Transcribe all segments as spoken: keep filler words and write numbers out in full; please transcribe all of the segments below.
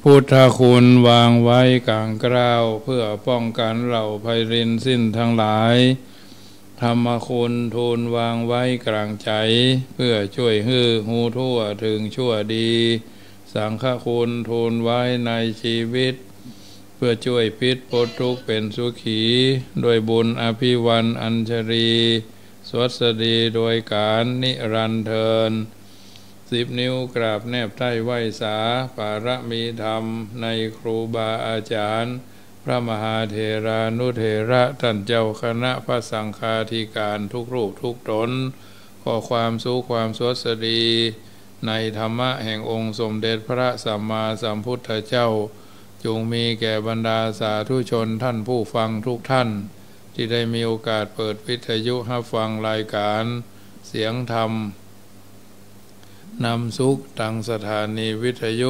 พุทธคุณวางไว้กลางกล้าวเพื่อป้องกันเหล่าภัยรินสิ้นทั้งหลายธรรมคุณทูลวางไว้กลางใจเพื่อช่วยฮือหูทั่วถึงชั่วดีสังฆคุณทูลไว้ในชีวิตเพื่อช่วยพิษพ้นทุกข์เป็นสุขีโดยบุญอภิวันอัญชรีสวัสดีโดยการนิรันดร์เทินสิบนิ้วกราบแนบใต้ไหวสาปารมีธรรมในครูบาอาจารย์พระมหาเถรานุเถระท่านเจ้าคณะพระสังฆาธิการทุกรูปทุกตนขอความสุขความสวัสดีในธรรมะแห่งองค์สมเด็จพระสัมมาสัมพุทธเจ้าจงมีแก่บรรดาสาธุชนท่านผู้ฟังทุกท่านที่ได้มีโอกาสเปิดวิทยุรับฟังรายการเสียงธรรมนำสุขทางสถานีวิทยุ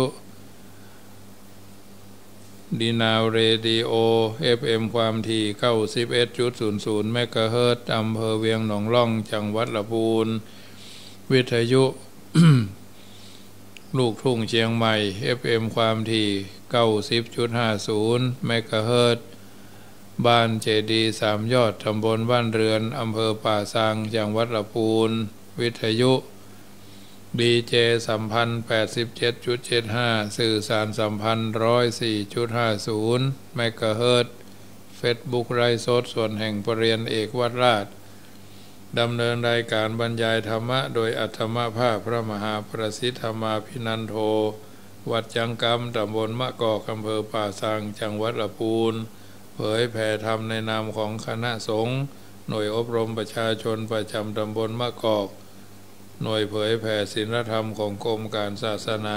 ดีนาวเรดิโอ เอฟ เอ็ม ความถี่ เก้าสิบเอ็ดจุดศูนย์ศูนย์ เมกะเฮิรตซ์อำเภอเวียงหนองล่องจังหวัดลำพูนวิทยุ ลูกทุ่งเชียงใหม่ เอฟ เอ็ม ความถี่ เก้าสิบจุดห้าศูนย์ เมกะเฮิรตซ์บ้านเจดีย์สามยอดตำบลบ้านเรือนอำเภอป่าซางจังหวัดลำพูนวิทยุดีเจสัมพันธ์ แปดสิบเจ็ดจุดเจ็ดห้า สื่อสารสัมพันธ์ หนึ่งร้อยสี่จุดห้าศูนย์ เมกะเฮิรตซ์เฟซบุ๊กไลฟ์สดส่วนแห่งปรริญญาเอกวัดราชดำเนินรายการบรรยายธรรมะโดยอัตถมภาพพระมหาประสิทธมาภินันโทวัดจังกำตำบลมะกอกอำเภอป่าซางจังหวัดลำพูนเผยแผ่ธรรมในนามของคณะสงฆ์หน่วยอบรมประชาชนประจำตำบลมะกอกหน่วยเผยแผ่ศีลธรรมของกรมการศาสนา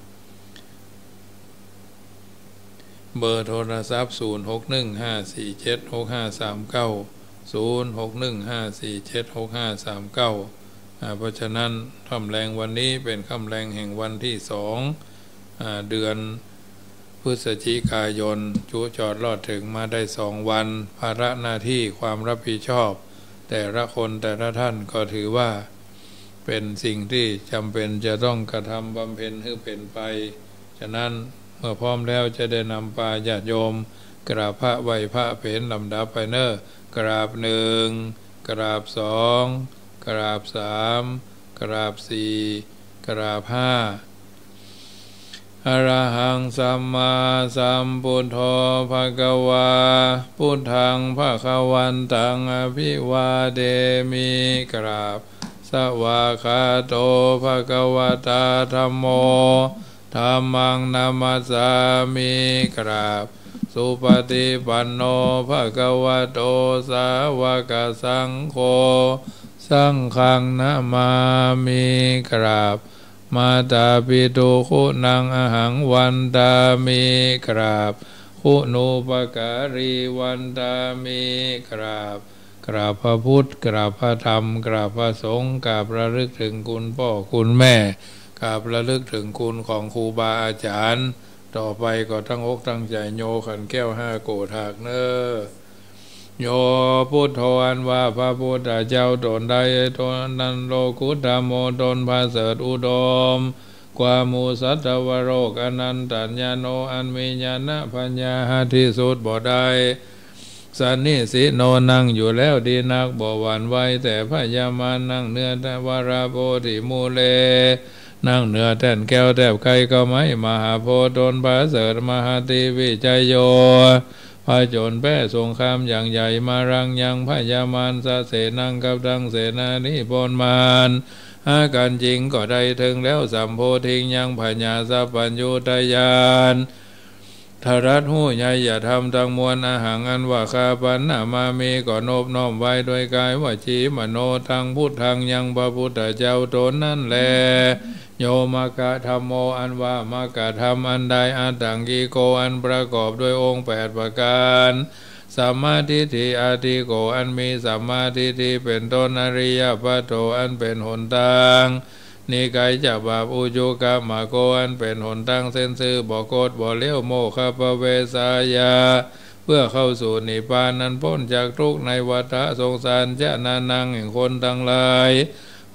เบอร์โทรศัพท์ศูนย์ หก หนึ่ง ห้า สี่ เจ็ด หก ห้า สาม เก้า ศูนย์ หก หนึ่ง ห้า สี่ เจ็ด หก ห้า สาม เก้าเพราะฉะนั้นค่ำแรงวันนี้เป็นค่ำแรงแห่งวันที่สองเดือนพฤศจิกายนจุจอดรอดถึงมาได้สองวันภาระหน้าที่ความรับผิดชอบแต่ละคนแต่ละท่านก็ถือว่าเป็นสิ่งที่จำเป็นจะต้องกระทำบำเพ็ญให้เป็นไปฉะนั้นเมื่อพร้อมแล้วจะได้นำปาญาติโยมกราบพระไหวพระเพลลำดับไปเนอะกราบหนึ่งกราบสองกราบสามกราบสี่กราบห้าอรหังสัมมาสัมพุทโธภควาพุทธังภควันตังอภิวาเทมิกราบสวากขาโตภควตาธัมโมธัมมังนามัสสามิกราบสุปฏิปันโนภควโตสาวกสังโฆสังฆังนะมามิกราบมาตาปิตุคุณังอหังวันตามิกราบคุณูปการีวันตามิกราบกราบพระพุทธกราบพระธรรมกราบพระสงฆ์กราบระลึกถึงคุณพ่อคุณแม่กราบระลึกถึงคุณของครูบาอาจารย์ต่อไปก็ตั้งอกตั้งใจโยขันแก้วห้าโกฏากเนอโยพุทโธอันว่าพระพุทธเจ้าตนใดตนนั้นโลกุตโมตนพาเสดอุดมกว่ามูสัตวโรกอนันตัญญาโนอันมีญาณปัญญาที่สุดบ่ได้สันนิสิโนนั่งอยู่แล้วดีนักบ่หวั่นไหวแต่พยามานั่งเนื้อแต่วาราโพธิมูเลนั่งเนื้อแท่นแก้วแทบไก่ก็ไม่มหาโพตนพาเสดมหาติวิจัยโยพระโจรแพ้สงครามอย่างใหญ่มารังยังพยามารสะเสนังกับดังเสนานิพนมารอาการจริงก็ได้ถึงแล้วสัมโพธิงยังพญาสัพพัญญูตยานทรัตหูใหญ่อย่าทำทั้งมวลอาหารอันว่าคาปันนามามีก่อนอบน้อมไว้โดยกายวจีมโนทางพุทธังยังพระพุทธเจ้าตนนั่นแลโยมกะธรรมโมอันว่ามกะธรรมอันใดอันตังกีโกอันประกอบด้วยองค์แปดประการสัมมาทิฏฐิอาทิโกอันมีสัมมาทิฏฐิเป็นต้นอริยปัจโตอันเป็นหนทางนิกายจับบาปอุจุกะมาโกอันเป็นหนทางเส้นซื่อบ่โกดบ่เลี้ยวโมฆะปะเวสายาเพื่อเข้าสู่นิพพานนั้นพ้นจากทุกข์ในวัฏสงสารจะนานังแห่งคนทั้งหลาย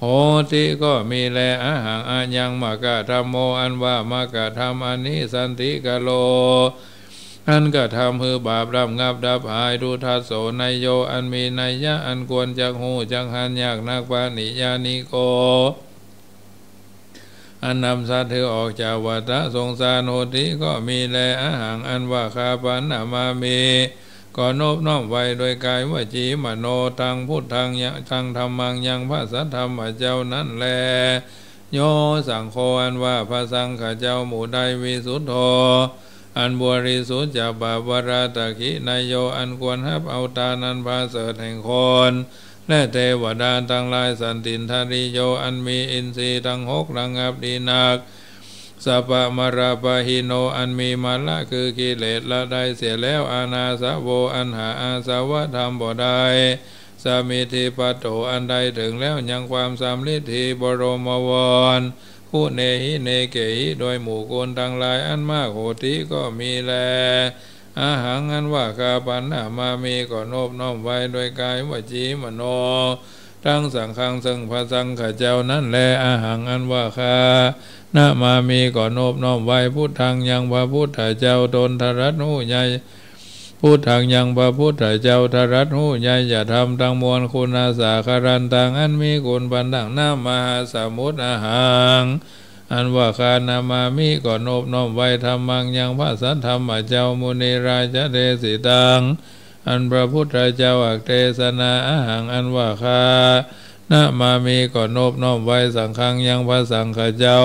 โหติก็มีแลอาหังอัญญังมกะธรรมโมอันว่ามกะธรรมอันนี้สันติกะโลอันกะทำคือบาปรำงับดับหายดูทัสโสนายโยอันมีนัยยะอันควรจักหูจักหันยากนักปานิยานิโกอันนำสัตว์เธอออกจากวัฏสงสารโหติก็มีแลอาหังอันว่าคาปันนามามีก็นบน้อมไว้โดยกายวจีมโนทางพุทธังยังทางธรรมังยังพระสัทธรรมเจ้านั้นแลโยสังโฆอันว่าพระสังฆเจ้าหมู่ใดวิสุทโธอันบริสุทธิ์จากบาปวราตะขินายโยอันควรฮับเอาตานันพาเสดแห่งคนและเทวดาทั้งหลายสันตินทาริโยอันมีอินทรีย์ทั้งหกระงับดีนักสัพพมราปะหิโนอันมีมาละคือกิเลสละได้เสียแล้วอานาสะโวอันหาอาสาวะธรรมบ่ได้สามิธิปัตโตอันใดถึงแล้วยังความสำลิดทีบรมวรผู้เนหิเนเกหิโดยหมู่โกนทั้งหลายอันมากโหติก็มีแลอาหังอันว่าคาปันนามามีก็นบน้อมไว้โดยกายวจีมโนทั้งสังฆังซึ่งพระสังฆเจ้านั้นแลอาหังอันว่าคานามามีก็นบน้อมไว้พุทธังยังพระพุทธเจ้าตนทรัตหูใหญ่พุทธังยังพระพุทธเจ้าทรัตหูใหญ่อย่าทำทั้งมวลคุณอาสาคารันตังอันมีคุณบันดังน้ำมหาสมุทรอาหังอันว่าคานามามิก็นบน้อมไว้ธรรมังยังพระสัทธรรมเจ้ามุนีราชเดสิตังอันพระพุทธเจ้าอักเทศนาอาหังอันว่าคานามามิก็นบน้อมไว้สังฆังยังพระสังฆเจ้า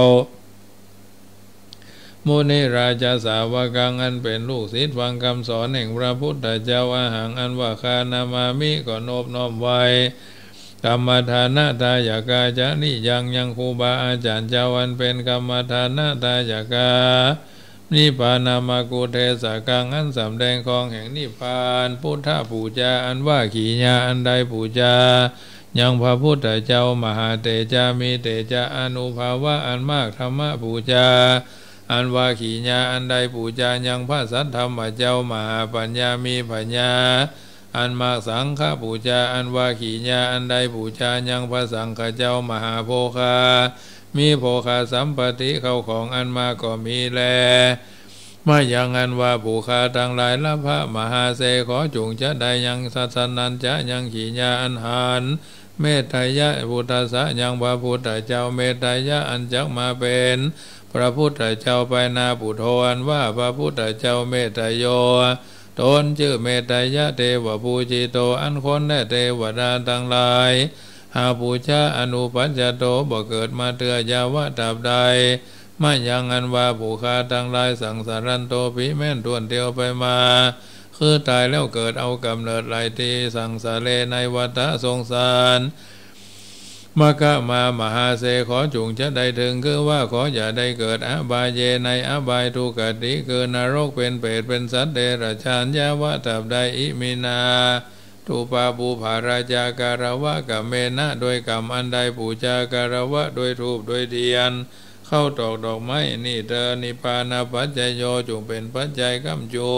มุนีราชสาวกังอันเป็นลูกศิษย์ฟังคำสอนแห่งพระพุทธเจ้าอาหังอันว่าคานามามิก็นบน้อมไว้กรรมฐานะทายกาจะนิยังยังครูบาอาจารย์เจ้าอันเป็นกรรมฐานะทายกานิพพานามากุเทสกังอันสำแดงของแห่งนิพพานพุทธปูจาอันว่าขีญาอันใดปูจายังพระพุทธเจ้ามหาเตจามีเตจาอนุภาวะอันมากธรรมปูจาอันว่าขีญาอันใดปูจายังพระสัทธรรมเจ้ามหาปัญญามีปัญญาอันมากสังฆปูจาอันว่าขีญาอันใดปูจายังพระสังฆเจ้ามหาโภคามีโภคาสัมปติเข้าของอันมาก็มีแลมาอย่างอันว่าภูคาทั้งหลายละพระมหาเสขอจงจะได้ยังสัสนันจะยังขีญาอันหานเมตไตยะพุทธะยังพระพุทธเจ้าเมตไตยะอันจักมาเป็นพระพุทธเจ้าไปนาปุโธอันว่าพระพุทธเจ้าเมตไตโยตนชื่อเมตไตยะเทวปูจิโตอันคนและเทวดาทั้งหลายหาปูชาอนุปัญจโตบ่เกิดมาเตือยาวะตับใดมายังอันว่าภูคาทั้งหลายสังสารันโตภิแม่นทวนเดียวไปมาคือตายแล้วเกิดเอากำเนิดหลายทีสังสารเลในวัฏสงสารมกะมามหาเสขอจงจะได้ถึงคือว่าขออย่าได้เกิดอบายเยในอบายทุกติคือนรกเป็นเปรตเป็นสัตว์เดรัจฉานยาวะตับใดอิมินาทุปาบูภาราจาการวะกับเมนะโดยกรรมอันใดปูจาการวะโดยทูปโดยเทียนเข้าตอกดอกไม้นี่เธอนิพพานาปัจจโยจงเป็นปัจจัยกัมโจ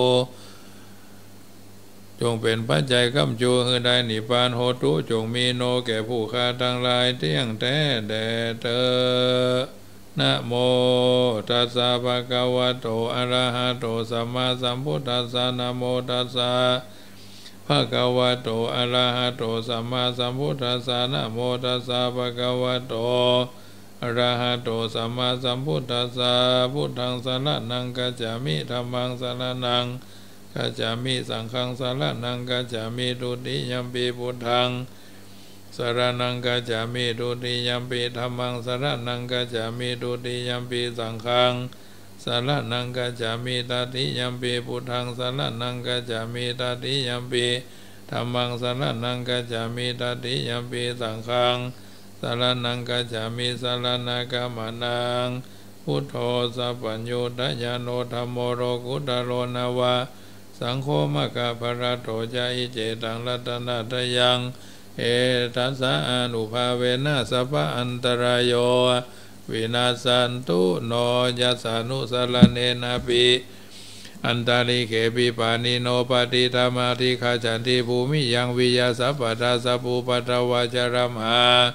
จงเป็นปัจจัยกัมโจคือได้นิพพานโหตุจงมีโนแก่ผู้ฆ่าทั้งหลายเที่ยงแท้แด่เธอนะโมตัสสะภะคะวะโตอะระหะโตสัมมาสัมพุทธัสสะนะโมตัสสะภะคะวะโตอะระหะโตสัมมาสัมพุทธัสสะนะโมตัสสะภะคะวะโตอะระหะโตสัมมาสัมพุทธัสสะพุทธังสรณังกัจฉามิธัมมังสรณังกัจฉามิสังฆังสรณังกัจฉามิทุติยัมปิพุทธังสรณังกัจฉามิทุติยัมปิธัมมังสรณังกัจฉามิทุติยัมปิสังฆังสรณังกัจฉามิตติยัมปิพุทธังสรณังกัจฉามิตติยัมปิธัมมังสรณังกัจฉามิตติยัมปิสังฆังสรณังกัจฉามิสรณะกัมมนังพุทโธสัพพัญโยทะญาโนธัมโมโรกุตโรนาวะสังโฆมะกะภรโตจาอิเจตังรัตนะทยังเอตัสสะอนุภาเวนะสัพพะอันตรายโยวินาสันตุโนยัสสานุสรเนนะปิอันตาลิเขปิปานิโนปฏิธรรมาทิขาจันติภูมิยังวิยาสัพพะทาสัพพุปัตตวาจารมหา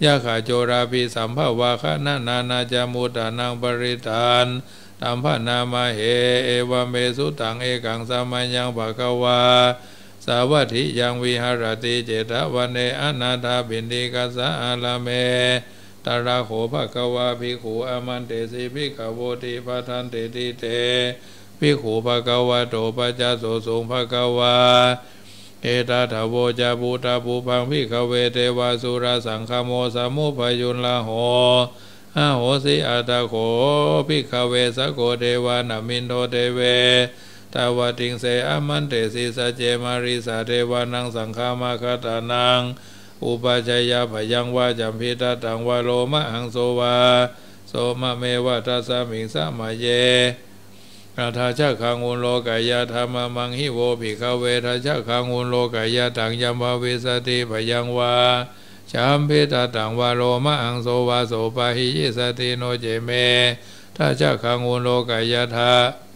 ยะขาโจราภิสัมภาวะคะนานานาจามุตานังปริทานตัมภนามาเหเอวเมสุตังเอกังสามัญญังภะคะวาสาวัตถิยังวิหารติเจตวันเนอนาถาบินดิกัสสะอาลาเมตระโขภะคะวาภิกขุอามันเตสิภิกขโวติปะทันเตติเตภิกขุภะคะวะโตปัจจโสสุงภะคะวาเอตถาโวจาภูตาภูพังภิกขเวเทวาสุราสังฆโมสมุพยุนลาโหอาโหสิอัตโขภิกขเวสโกเทวานามินโทเทเวตาวติงเสอามันเตสิสเจมาริสาเทวานังสังฆามาคตานังอุปชัยยาพยังวาจัมพิตาตังวาโลมะหังโสวาโสมะเมวะทัสสะมิงสะมะเยอาทาชะขังอุโลกายาธรรมมังหิโวภิกขเวทาชะขังอุโลกายาตังยัมภวิสติพยังวาจัมพิตาตังวาโลมะหังโสวาโสปะหิยิสติโนเจเมทาชะขังอุโลกายาธา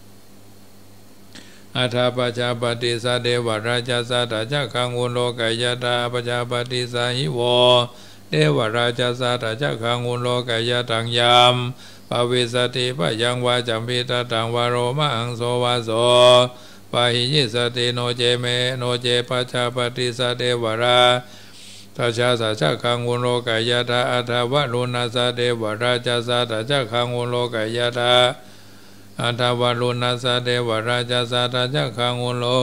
อาทาปชาปฏิสาเดวราชาสาตจักขังอุโลกายาตาปชาปฏิสาหิโวเดวราชาสาตจักขังอุโลกายาตังยามปวิสติปยังวาจัมพิตาตังวาโรมะหังโสวาโสปะหิยิสติโนเจเมโนเจปชาปฏิสาเดวราทาชาสาจักขังอุโลกายาตาอาทาวะลุนาสาเดวราชาสาตจักขังอุโลกายาตาอัตวารุณาสเดวราชาสาตจักขังอุโล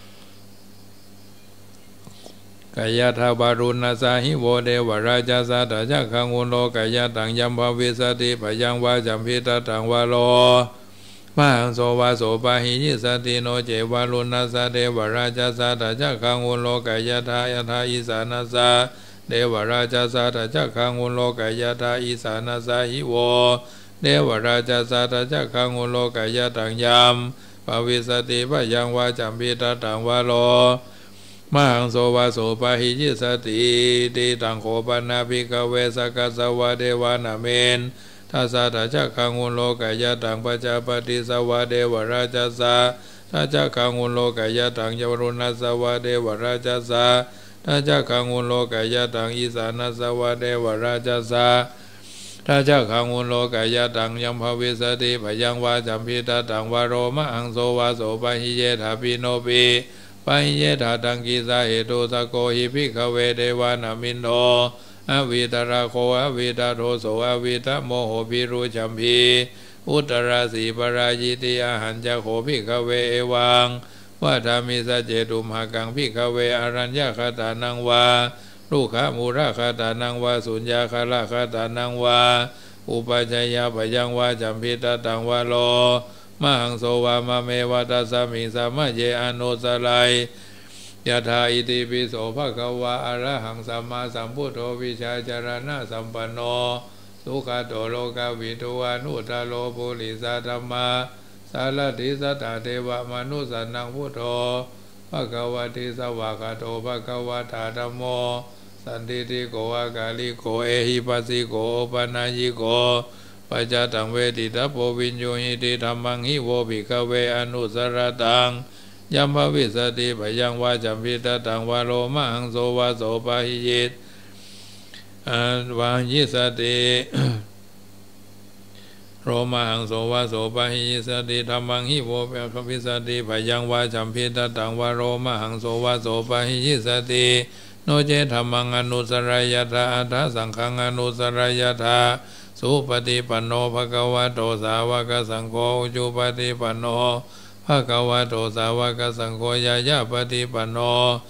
กายาทาวารุณาสหิโวเดวราชาสาตจักขังอุโลกายาตังยัมภวิสติปยังวาจัมพิตาตังวาโลมหังโสวาโสปะหิยิสติโนเจวารุณาสเดวราชาสาตจักขังอุโลกายาทายาทาอิสานาสาเดวราชาสาตจักขังอุโลกายาทาอิสานาสหิโวเดวราชาสาตจักขังอุโลกายาตังยามภวิสติปยังวาจัมพิตาตังวาโลมหังโสวาโสปะหิยิสติติตังโขปนาภิกขเวสกัสสวะเดวานาเมนทัสสะตจักขังอุโลกายาตังปัจจปฏิสวะเดวราชาสาตจักขังอุโลกายาตังยวรุณสวะเดวราชาสาตจักขังอุโลกายาตังอิสานัสวะเดวราชาสาทาจักขังอุโลกายาตังยัมภวิสติพยังวาจัมพิตาตังวาโรมะหังโสวาโสปะหิเยธาปิโนปิปะหิเยธาตังกิสาเหตุสโกหิภิกขเวเดวานามินโทอวิตราโคอวิตาโทโสอวิตาโมโหภิรุจัมพีอุตราสีปรายิติอาหันจะโขภิกขเวเอวังวัฏามิสเจตุมหากังภิกขเวอรัญญคตานังวาลูกขมูราคาตานังวาสุญญาคาราคาตานังวาอุปจัยยาปยังวาจัมพิตาตังวาโลมหังโสวามะเมวะตัสสะมิงสามะเยอโนสลัยยะถาอิติปิโสภะคะวะอะระหังสัมมาสัมพุทโธวิชาจารณะสัมปันโนสุขโตโลกวิทูอนุตตโลปุริสธัมมาสารติสัตตเทวมนุสนังพุทโธภะคะวะติสวากาโตภะคะวะตาธัมโมสันติติโกอากาลิโกเอหิปัสสิโกปนายิโกปัจจตังเวทิตาโพวิญโยหิติธัมมังหิโวภิกขเวอนุสรตังยัมภวิสติพยังวาจัมพิตาตังวาโลมะหังโสวาโสปะหิยิตวายิสติโรมหังโสวาโสปะหิยิสติธัมมังหิโวภิกขวิสติพยังวาจัมพิตาตังวาโลมะหังโสวาโสปะหิยิสติโนเจธัมมังอนุสรายถาอัฏฐสังฆังอนุสรายถาสุปฏิปันโนภะคะวะโตสาวกสังโฆอุจุปฏิปันโนภะคะวะโตสาวกสังโฆยายาปฏิปันโน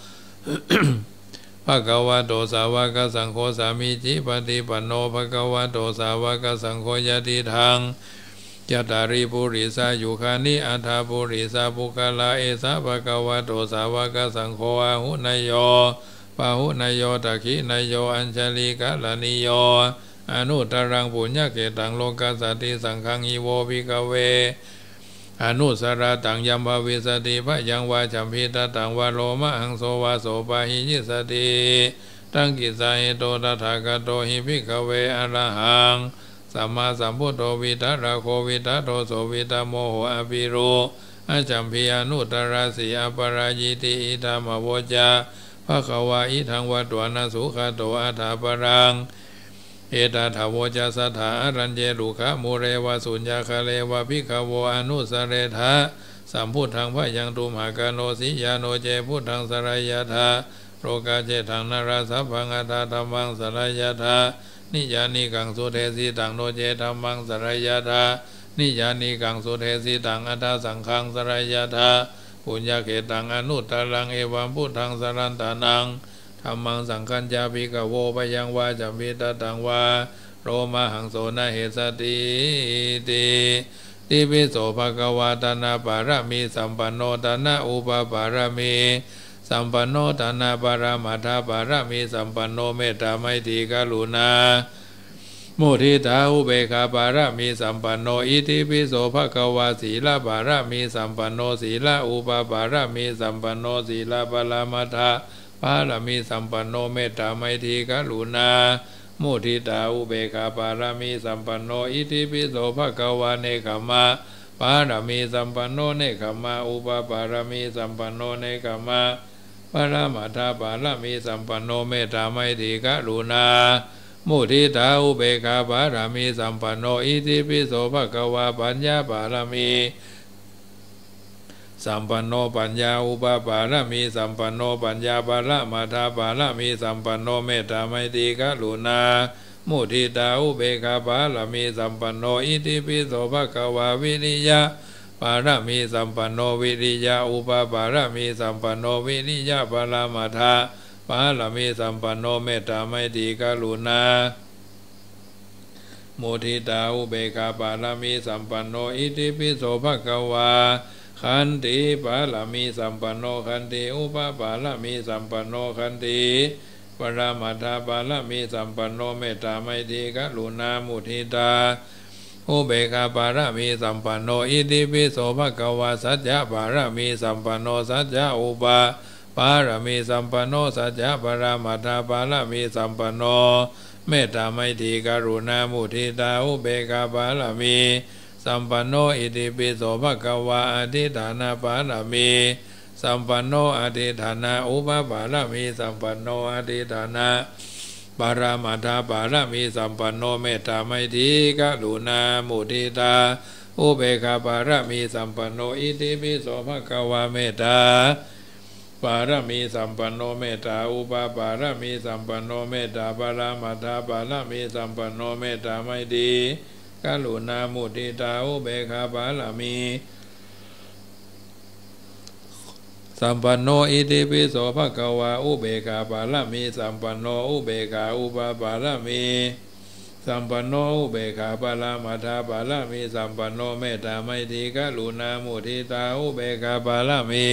ภะคะวะโตสาวกสังโฆสามิจิปฏิปันโนภะคะวะโตสาวกสังโฆยติทังยัตตาริปุริสายุคานิอัฏฐปุริสาภุคลาเอสะภะคะวะโตสาวกสังโฆอาหุนยโยปาหุนายโยตักขินายโยอัญชลีกะลานิโยอนุตรังปุญญเกตังโลกัสสติสังฆังหิโวภิกขเวอนุสราตังยัมภวิสติพยังวาจัมพิตาตังวาโลมะหังโสวาโสปะหิยิสติตังกิสาหิโตตถาคโตหิภิกขเวอรหังสัมมาสัมพุทโธวิตาราโควิตาโตโสวิตาโมโหอภิโรอาจัมพิอนุตราสีอปรายิติอิธามโวจาภะคะวะอิทังวัตวานาสุขโตอัฏฐปรังเอตาถาวจาสถาอรัญเยลุขะโมเรวะสุญญาคาเลวะพิขโวอนุสเรทะสัมพุทธังพยังตุมหากาโนสิยาโนเจพุทธังสรายทาโรกาเจทังนาราสัพพังอัตตาธัมมังสรายทานิยานิกังสุเทสีตังโนเจธัมมังสรายทานิยานิกังสุเทสีตังอัตตาสังฆังสรายทาปุญญาเขตังอนุตตรังเอวัมพุทธังสรันตานังธัมมังสังฆัญจาภิกขโวปยังวาจัมพิตตังวาโรมาหังโสนาเหสติติติปิโสภควาตนาปารมีสัมปันโนตนะอุปปารมีสัมปันโนตนะปารมัตถปารมีสัมปันโนเมตตาไมตรีกรุณามุทิตาอุเบกขาปารมีสัมปันโนอิติปิโสภควาศีลปารมีสัมปันโนศีลอุปปารมีสัมปันโนศีลปรมัตถปารมีสัมปันโนเมตตาไมตรีกรุณามุทิตาอุเบกขาปารมีสัมปันโนอิติปิโสภควาเนขมะปารมีสัมปันโนเนขมะอุปปารมีสัมปันโนเนขมะปรมัตถปารมีสัมปันโนเมตตาไมตรีกรุณามุทิตาอุเบกขาปารมีสัมปันโนอิติปิโสภควาปัญญาปารมีสัมปันโนปัญญาอุปปารมีสัมปันโนปัญญาปารมัตถปารมีสัมปันโนเมตตาไมตรีกรุณามุทิตาอุเบกขาปารมีสัมปันโนอิติปิโสภควาวิริยะปารมีสัมปันโนวิริยะอุปปารมีสัมปันโนวิริยะปรมัตถปารมีสัมปันโนเมตตาไมตรีกรุณามุทิตาอุเบกขาปารมีสัมปันโนอิติปิโสภควาขันติปาลามีสัมปันโนขันติอุปปาลามีสัมปันโนขันติปรมัตถปาลามีสัมปันโนเมตตาไมตรีกรุณามุทิตาอุเบกขาปาลามีสัมปันโนอิติปิโสภควาสัจจะปาลามีสัมปันโนสัจจะอุปปาลามีสัมปันโนสัจจะปรมัตถปาลามีสัมปันโนเมตตาไมตรีกรุณามุทิตาอุเบกขาปาลามีสัมปันโนอิติปิโสภควาอธิฐานาปารมีสัมปันโนอธิฐานาอุปปารมีสัมปันโนอธิฐานาปารมัตถปารมีสัมปันโนเมตตาไมตรีกรุณามุทิตาอุเบกขาปารมีสัมปันโนอิติปิโสภควาเมตตาปารมีสัมปันโนเมตตาอุปปารมีสัมปันโนเมตตาปารมัตถปารมีสัมปันโนเมตตาไมตรีกรุณามุทิตาอุเบกขาปาลามีสัมปันโนอิติปิโสภควาอุเบกขาปาลามีสัมปันโนอุเบกขาอุปปาลามีสัมปันโนอุเบกขาปาลามัทธปาลามีสัมปันโนเมตตาไมตรีกรุณามุทิตาอุเบกขาปาลามี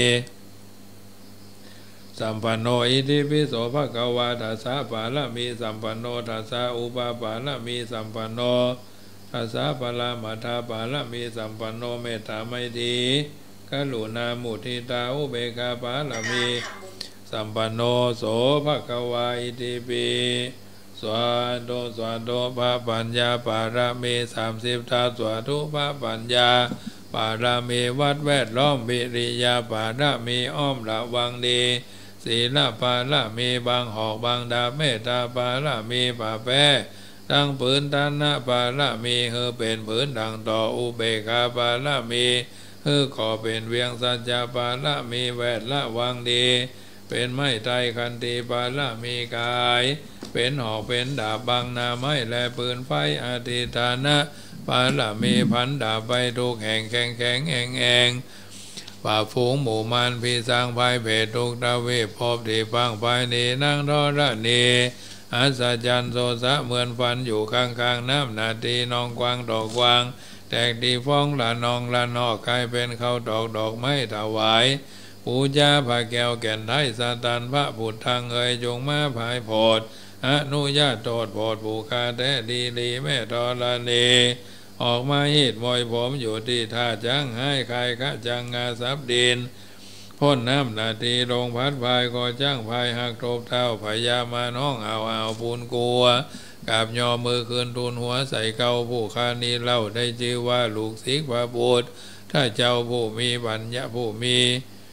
สัมปันโนอิติปิโสภควาทัสสะปาลามีสัมปันโนทัสสะอุปปาลามีสัมปันโนทัสสะปาลามัทธปาลามีสัมปันโนเมตตาไมตรีกรุณามุทิตาอุเบกขาปาลามีสัมปันโนโสภควาอิติปิสวาโดสวาโดภาปัญญาปารามีสามสิบทัสสวาทุภาปัญญาปารามีวัดแวดล้อมวิริยาปารามีอ้อมระวังดีศีลปารามีบางหอกบางดาเมตตาปารามีป่าแป้ดังผืนตานะปารามีเฮอเป็นผืนดังต่ออุเบกขาปารามีเฮอขอเป็นเวียงสัจจปารามีแวดละวังดีเป็นไม้ไตรคันตีปารามีกายเป็นหอกเป็นดาบบังนาไม้และปืนไฟอธิฐานะปารามีพันดาบไปทุกแห่งแข็งแข็งแองแองป่าฝูงหมู่มันพีสร้างภายเพศทุกตาเวพบที่ฟังภายนีนั่งรอระนีอัศจรรย์โสสะเหมือนฟันอยู่ข้างๆน้ำนาทีนองกวางดอกกวางแตกดีฟ้องละนองละนอกกลายเป็นเขาดอกดอกไม้ถวายปูจาพระแก้วแก่นไทยสาตันพระบุตรทางเอ่ยจงมาภายโพดอนุญาตโทษโพดผูคาแต่ดีลีแม่ตอละนีออกมาหิดมอยผมอยู่ที่ท่าจังให้ใครขะจังงาซับดินพ่นน้ำนาทีลงพัดพายก็จ้างพายหักโทบเท้าพยามาน้องเอาเอาปูนกลัวกับยอมือคืนทุนหัวใส่เกาผู้คานีเล่าได้ชื่อว่าลูกศิษย์พระบุตรถ้าเจ้าผู้มีปัญญาผู้มี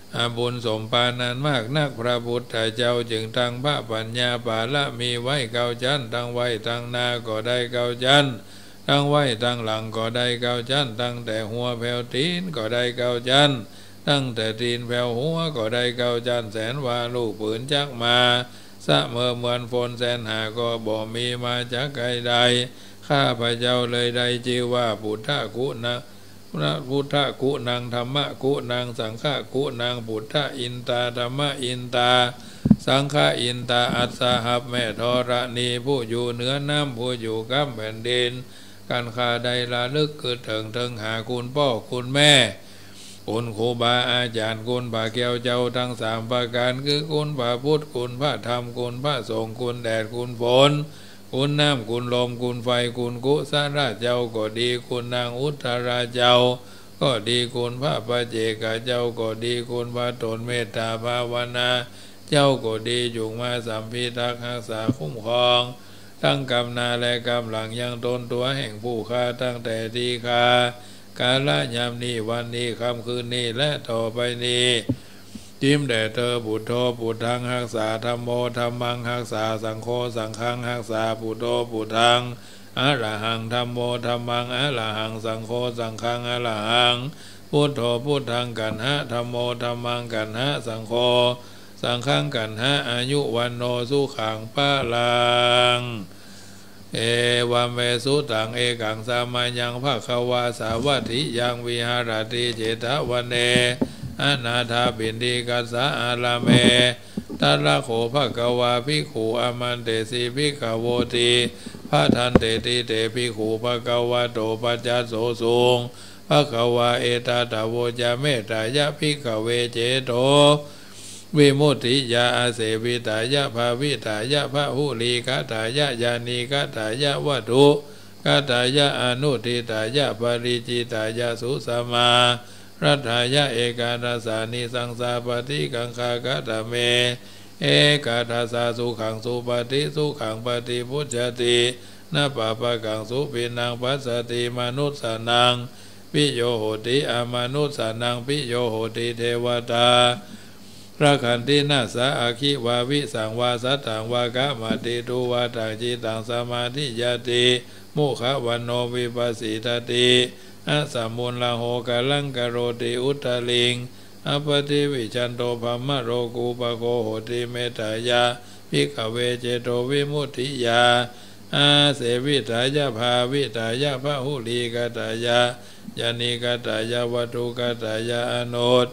อาบุญสมปานานมากนักพระพุทธเจ้าจึงตั้งพระปัญญาปาละมีไว้เก้าชั้นตั้งไว้ตั้งนาก็ได้เก้าชั้นตั้งไว้ตั้งหลังก็ได้เก้าชั้นตั้งแต่หัวแผ่วตีนก็ได้เก้าชั้นตั้งแต่ตีนแผ่วหัวก็ได้เก้าชั้นแสนว่าลูกปืนจักมาสะเมื่อเหมือนฝนแสนหาก็บ่มีมาจากใครใดข้าพระเจ้าเลยได้ชื่อว่าพุทธกุณะพระพุทธกุนังธรรมกุนังสังฆกุนังพุทธอินตาธรรมอินตาสังฆอินตาอัสสหับแม่ธรณีผู้อยู่เหนือน้ำผู้อยู่กับแผ่นดินการข้าได้ละลึกคือถึงถึงหาคุณพ่อคุณแม่คุณครูบาอาจารย์คุณพระแก้วเจ้าทั้งสามประการคือคุณพระพุทธคุณพระธรรมคุณพระสงฆ์คุณแดดคุณฝนคุณน้ำคุณลมคุณไฟคุณกุศลราชเจ้าก็ดีคุณนางอุตราเจ้าก็ดีคุณพระปเจกเจ้าก็ดีคุณพระตนเมตตาภาวนาเจ้าก็ดีอยู่มาสัมพิทักษ์รักษาคุ้มครองทั้งกำนาและกำหลังยังตนตัวแห่งผู้ฆ่าตั้งแต่ทีฆากาลยามนี้วันนี้ค่ำคืนนี้และต่อไปนี้จิ้มแด่เธอพุทโธพุทธังรักษาธัมโมธัมมังรักษาสังโฆสังฆังรักษาพุทโธพุทธังอะระหังธัมโมธัมมังอะระหังสังโฆสังฆังอะระหังพุทโธพุทธังกันหะธัมโมธัมมังกันหะสังโฆสังฆังกันหะอายุวันโนสุขังปะลังเอวัมเมสุตังเอกังสามายังภควาสาวัตถิยังวิหารติเจตวันเนอนาถาบินดีกัสสะอาลาเมตัลละโขภควาภิกขุอามันเตสีภิกขโวติพระทันเตติเตภิกขุภควาโตปัจจโสสุงภควาเอตตาโวจาเมตายะภิกขเวเจโตวิมุตติยาอาเสวิตายะภาวิตายะพระหุลีกตายะยานีกตายะวัตถุกตายะอนุทิตายะปริจิตายะสุสมารัฐายะเอกาทัสสานิสังสาปฏิกังคากตเมเอกาทัสสาสุขังสุปฏิสุขังปฏิพุจตินาปะปะกังสุปินังปัสสติมนุสสานังปิโยโหติอามนุสสานังปิโยโหติเทวตาพระขันตินาสาอาคิวาวิสังวาสัตถังวากะมาติตุวาตังจิตังสมาธิยติมุขวันโนวิปัสสิตติอาสามุลลาโหกาลังกโรติอุตลิงอปติวิจันโตภมะโรกูปโกโหติเมตายาภิกขเวเจโตวิมุตติยาอาเสวิตายะภาวิตายะพระหุลีกตายะยานิกตายะวัตุกตายะอนุต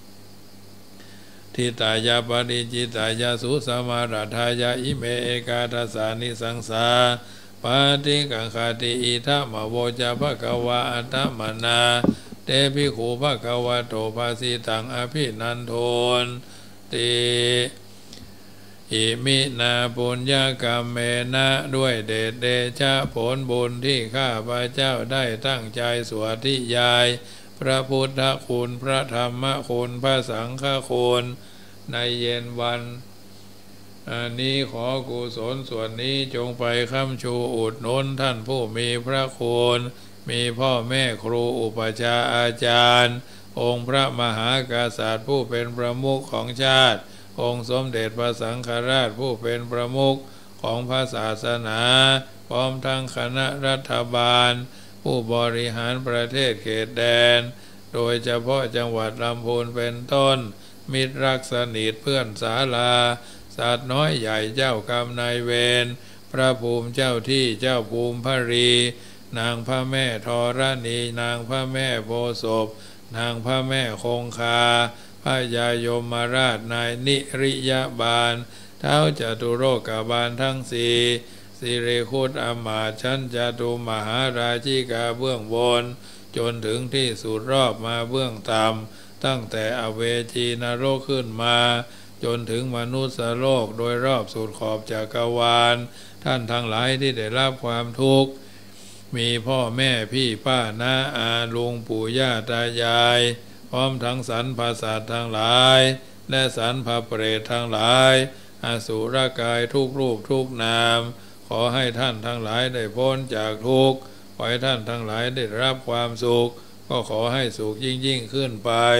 ทิตายะปริจิตายะสุสมาราธายะอิเมเอกาทัสสานิสังสาปาติกังคติอิทัมโวจาภควาอัตตมนาเตภิกขุภควโตภาสิตังอภินันโทนติอิมินาปุญญกรรมเมนะด้วยเดชเดชะผลบุญที่ข้าพระเจ้าได้ตั้งใจสวดทิยายพระพุทธคุณพระธรรมคุณพระสังฆคุณในเย็นวันอันนี้ขอกุศลส่วนนี้จงไปค้ำชูอุดหนุนท่านผู้มีพระคุณมีพ่อแม่ครูอุปชาอาจารย์องค์พระมหากษัตริย์ผู้เป็นประมุขของชาติองค์สมเด็จพระสังฆราชผู้เป็นประมุขของพระศาสนาพร้อมทั้งคณะรัฐบาลผู้บริหารประเทศเขตแดนโดยเฉพาะจังหวัดลำพูนเป็นต้นมิตรรักสนิทเพื่อนศาลาสัตว์น้อยใหญ่เจ้ากรรมนายเวรพระภูมิเจ้าที่เจ้าภูมิพรีนางพระแม่ธรณีนางพระแม่โพธิ์ศพนางพระแม่คงคาพระยายมราชนายนิริยบาลเท้าจตุโลกบาลทั้งสี่สิริคุตอมาตย์ชั้นจตุมหาราชิกาเบื้องบนจนถึงที่สุดรอบมาเบื้องต่ำตั้งแต่อเวจีนรกขึ้นมาจนถึงมนุษย์โลกโดยรอบสุดขอบจักรวาลท่านทั้งหลายที่ได้รับความทุกข์มีพ่อแม่พี่ป้าน้าอาลุงปู่ย่าตายายพร้อมทั้งสรรพสัตว์ทั้งหลายและสรรพเปรตทั้งหลายอสุรกายทุกรูปทุกนามขอให้ท่านทั้งหลายได้พ้นจากทุกข์ขอให้ท่านทั้งหลายได้รับความสุขก็ขอให้สุขยิ่งยิ่งขึ้นไป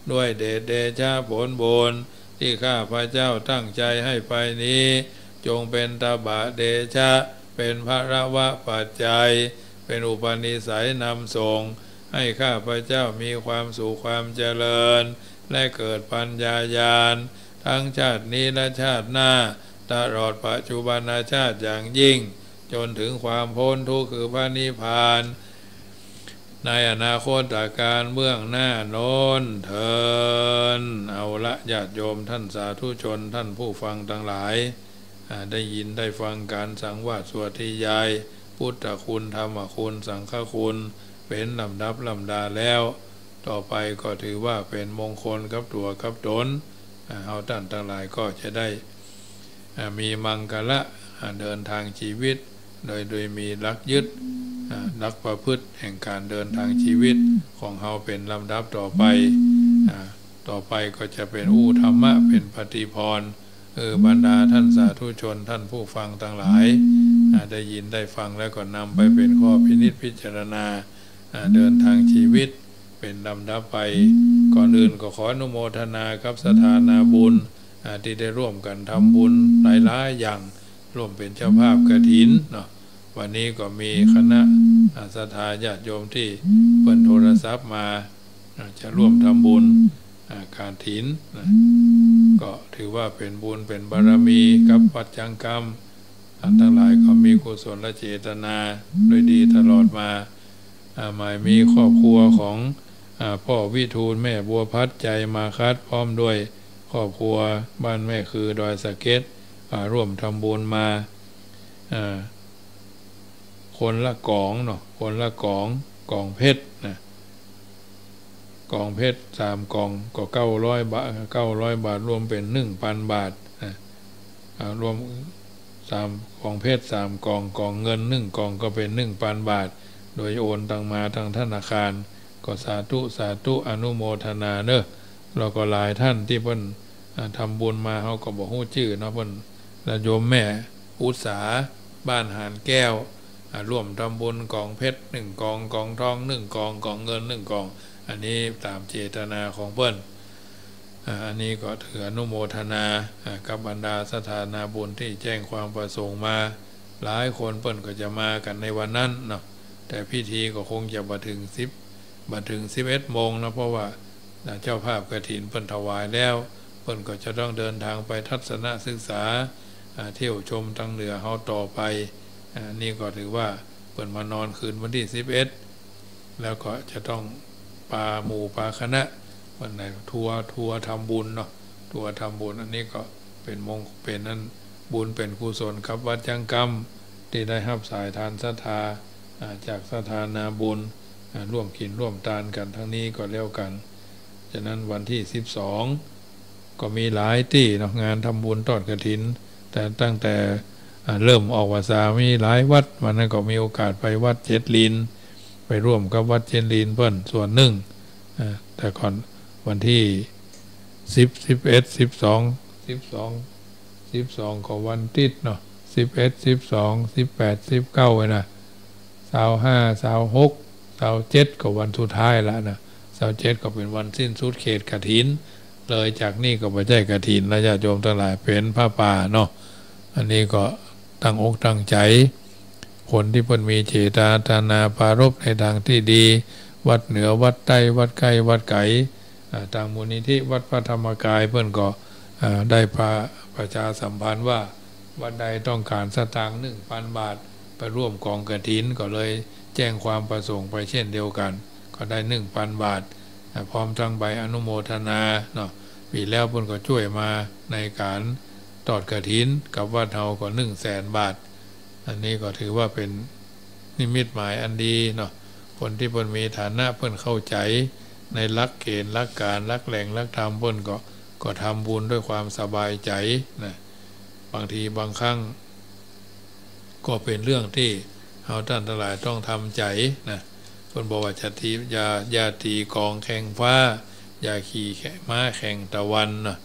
ด้วยเดชเดชะผลบุญที่ข้าพระเจ้าตั้งใจให้ไปนี้จงเป็นตบะเดชะเป็นภรวะปัจจัยเป็นอุปนิสัยนำส่งให้ข้าพระเจ้ามีความสุขความเจริญและเกิดปัญญาญาณทั้งชาตินี้และชาติหน้าตลอดปัจจุบันชาติอย่างยิ่งจนถึงความพ้นทุกข์คือพระนิพพานในอนาคตการเบื้องหน้าโน้นเถิดเอาละญาติโยมท่านสาธุชนท่านผู้ฟังทั้งหลายได้ยินได้ฟังการสังวาสสวดที่ยายพุทธคุณธรรมคุณสังฆคุณเป็นลำดับลำดาแล้วต่อไปก็ถือว่าเป็นมงคลกับตัวกับตนเอาท่านทั้งหลายก็จะได้มีมังกละเดินทางชีวิตโดยโดยมีหลักยึดหลักประพฤติแห่งการเดินทางชีวิตของเราเป็นลำดับต่อไปต่อไปก็จะเป็นอู้ธรรมะเป็นปฏิพรเออบรรดาท่านสาธุชนท่านผู้ฟังทั้งหลายได้ยินได้ฟังแล้วก็นำไปเป็นข้อพินิจพิจารณาเดินทางชีวิตเป็นลำดับไปก่อนอื่นก็ขออนุโมทนากับสถานาบุญที่ได้ร่วมกันทำบุญหลายๆอย่างร่วมเป็นเจ้าภาพกฐินเนาะวันนี้ก็มีคณะศรัทธาญาติโยมที่เปิดโทรศัพท์มาจะร่วมทำบุญการถินนะก็ถือว่าเป็นบุญเป็นบารมีกับวัดจังกรรมท่านทั้งหลายก็มีกุศลและเจตนาโดยดีตลอดมาหมายมีครอบครัวของพ่อวิทูลแม่บัวพัดใจมาคัดพร้อมด้วยครอบครัวบ้านแม่คือดอยสะเก็ดร่วมทำบุญมาคนละกองเนาะคนละกองกองเพชรนะกองเพชรสามกองก็เก้าร้อยบาทเก้าร้อยบาทรวมเป็นหนึ่งพันบาทนะรวมสามกองเพชรสามกองกองเงินหนึ่งกองก็เป็นหนึ่งพันบาทโดยโอนตังมาทางธนาคารก็สาธุสาธุอนุโมทนาเนอะเราก็หลายท่านที่เพิ่นทำบุญมาเขาก็บอกฮู้ชื่อเนาะเพิ่นและโยมแม่อุตสาบ้านหานแก้วร่วมทำบุญกองเพชรหนึ่งกองกองทองหนึ่งกองกองเงินหนึ่งกองอันนี้ตามเจตนาของเพิ่นอันนี้ก็ถืออนุโมทนากับบรรดาสถานาบุญที่แจ้งความประสงค์มาหลายคนเพิ่นก็จะมากันในวันนั้นเนาะแต่พิธีก็คงจะมาถึงสิบมาถึงสิบเอ็ดโมงนะเพราะว่าเจ้าภาพกฐินเพิ่นถวายแล้วเพิ่นก็จะต้องเดินทางไปทัศนศึกษาเที่ยวชมทางเหนือเฮาต่อไปนี่ก็ถือว่าเพิ่นมานอนคืนวันที่สิบเอ็ดแล้วก็จะต้องปาหมู่ปาคณะวันไหนทัวร์ทัวร์ทำบุญเนาะทัวร์ทำบุญอันนี้ก็เป็นมงเป็นนั้นบุญเป็นกุศลครับวัดจังกรรมที่ได้รับสายทานศรัทธาจากสถานาบุญร่วมกินร่วมทานกันทั้งนี้ก็แล้วกันฉะนั้นวันที่สิบสองก็มีหลายที่เนาะงานทำบุญทอดกฐินแต่ตั้งแต่เริ่มออกพรรษามีหลายวัดวันนั้นก็มีโอกาสไปวัดเจ็ดลีนไปร่วมกับวัดเจ็ดลีนเพิ่นส่วนหนึ่งแต่ก่อนวันที่สิบ สิบเอ็ด สิบสอง สิบสอง สิบสองก็วันติดเนาะสิบเอ็ด สิบสอง สิบแปด สิบเก้าไว้นะยี่สิบห้า ยี่สิบหก ยี่สิบเจ็ดก็วันสุดท้ายแล้วนะยี่สิบเจ็ดก็เป็นวันสิ้นสุดเขตกฐินเลยจากนี้ก็บ่ใช่กฐินแล้วญาติโยมทั้งหลายเป็นผ้าป่าเนาะอันนี้ก็ตั้งอกตั้งใจคนที่เพิ่นมีเจตนาปรารภในทางที่ดีวัดเหนือวัดใต้วัดใกล้วัดไกลทางมูลนิธิวัดพระธรรมกายเพิ่นก็ได้ประชาสัมพันธ์ว่าวัดใดต้องการสตางค์ หนึ่งพัน บาทไปร่วมกองกฐินก็เลยแจ้งความประสงค์ไปเช่นเดียวกันก็ได้ หนึ่งพัน บาทพร้อมทั้งใบอนุโมทนาเนาะปีแล้วเพิ่นก็ช่วยมาในการทอดกฐินกับวัดเฮาก็ หนึ่งแสน บาทอันนี้ก็ถือว่าเป็นนิมิตหมายอันดีเนาะคนที่เพิ่นมีฐานะเพิ่นเข้าใจในหลักเกณฑ์หลักการหลักแหล่งหลักธรรมเพิ่นก็ก็ทำบุญด้วยความสบายใจนะบางทีบางครั้งก็เป็นเรื่องที่เฮาท่านทั้งหลายต้องทำใจนะเพิ่นบอกว่าจะทีอย่าอย่าตีกองแข่งฟ้าอย่าขี่ม้าแข่งตะวันนะ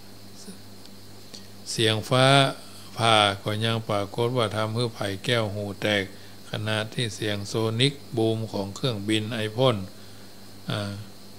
เสียงฟ้าผ่าก็ยังปรากฏว่าทำให้ไผ่แก้วหูแตกขณะที่เสียงโซนิกบูมของเครื่องบินไอพ่น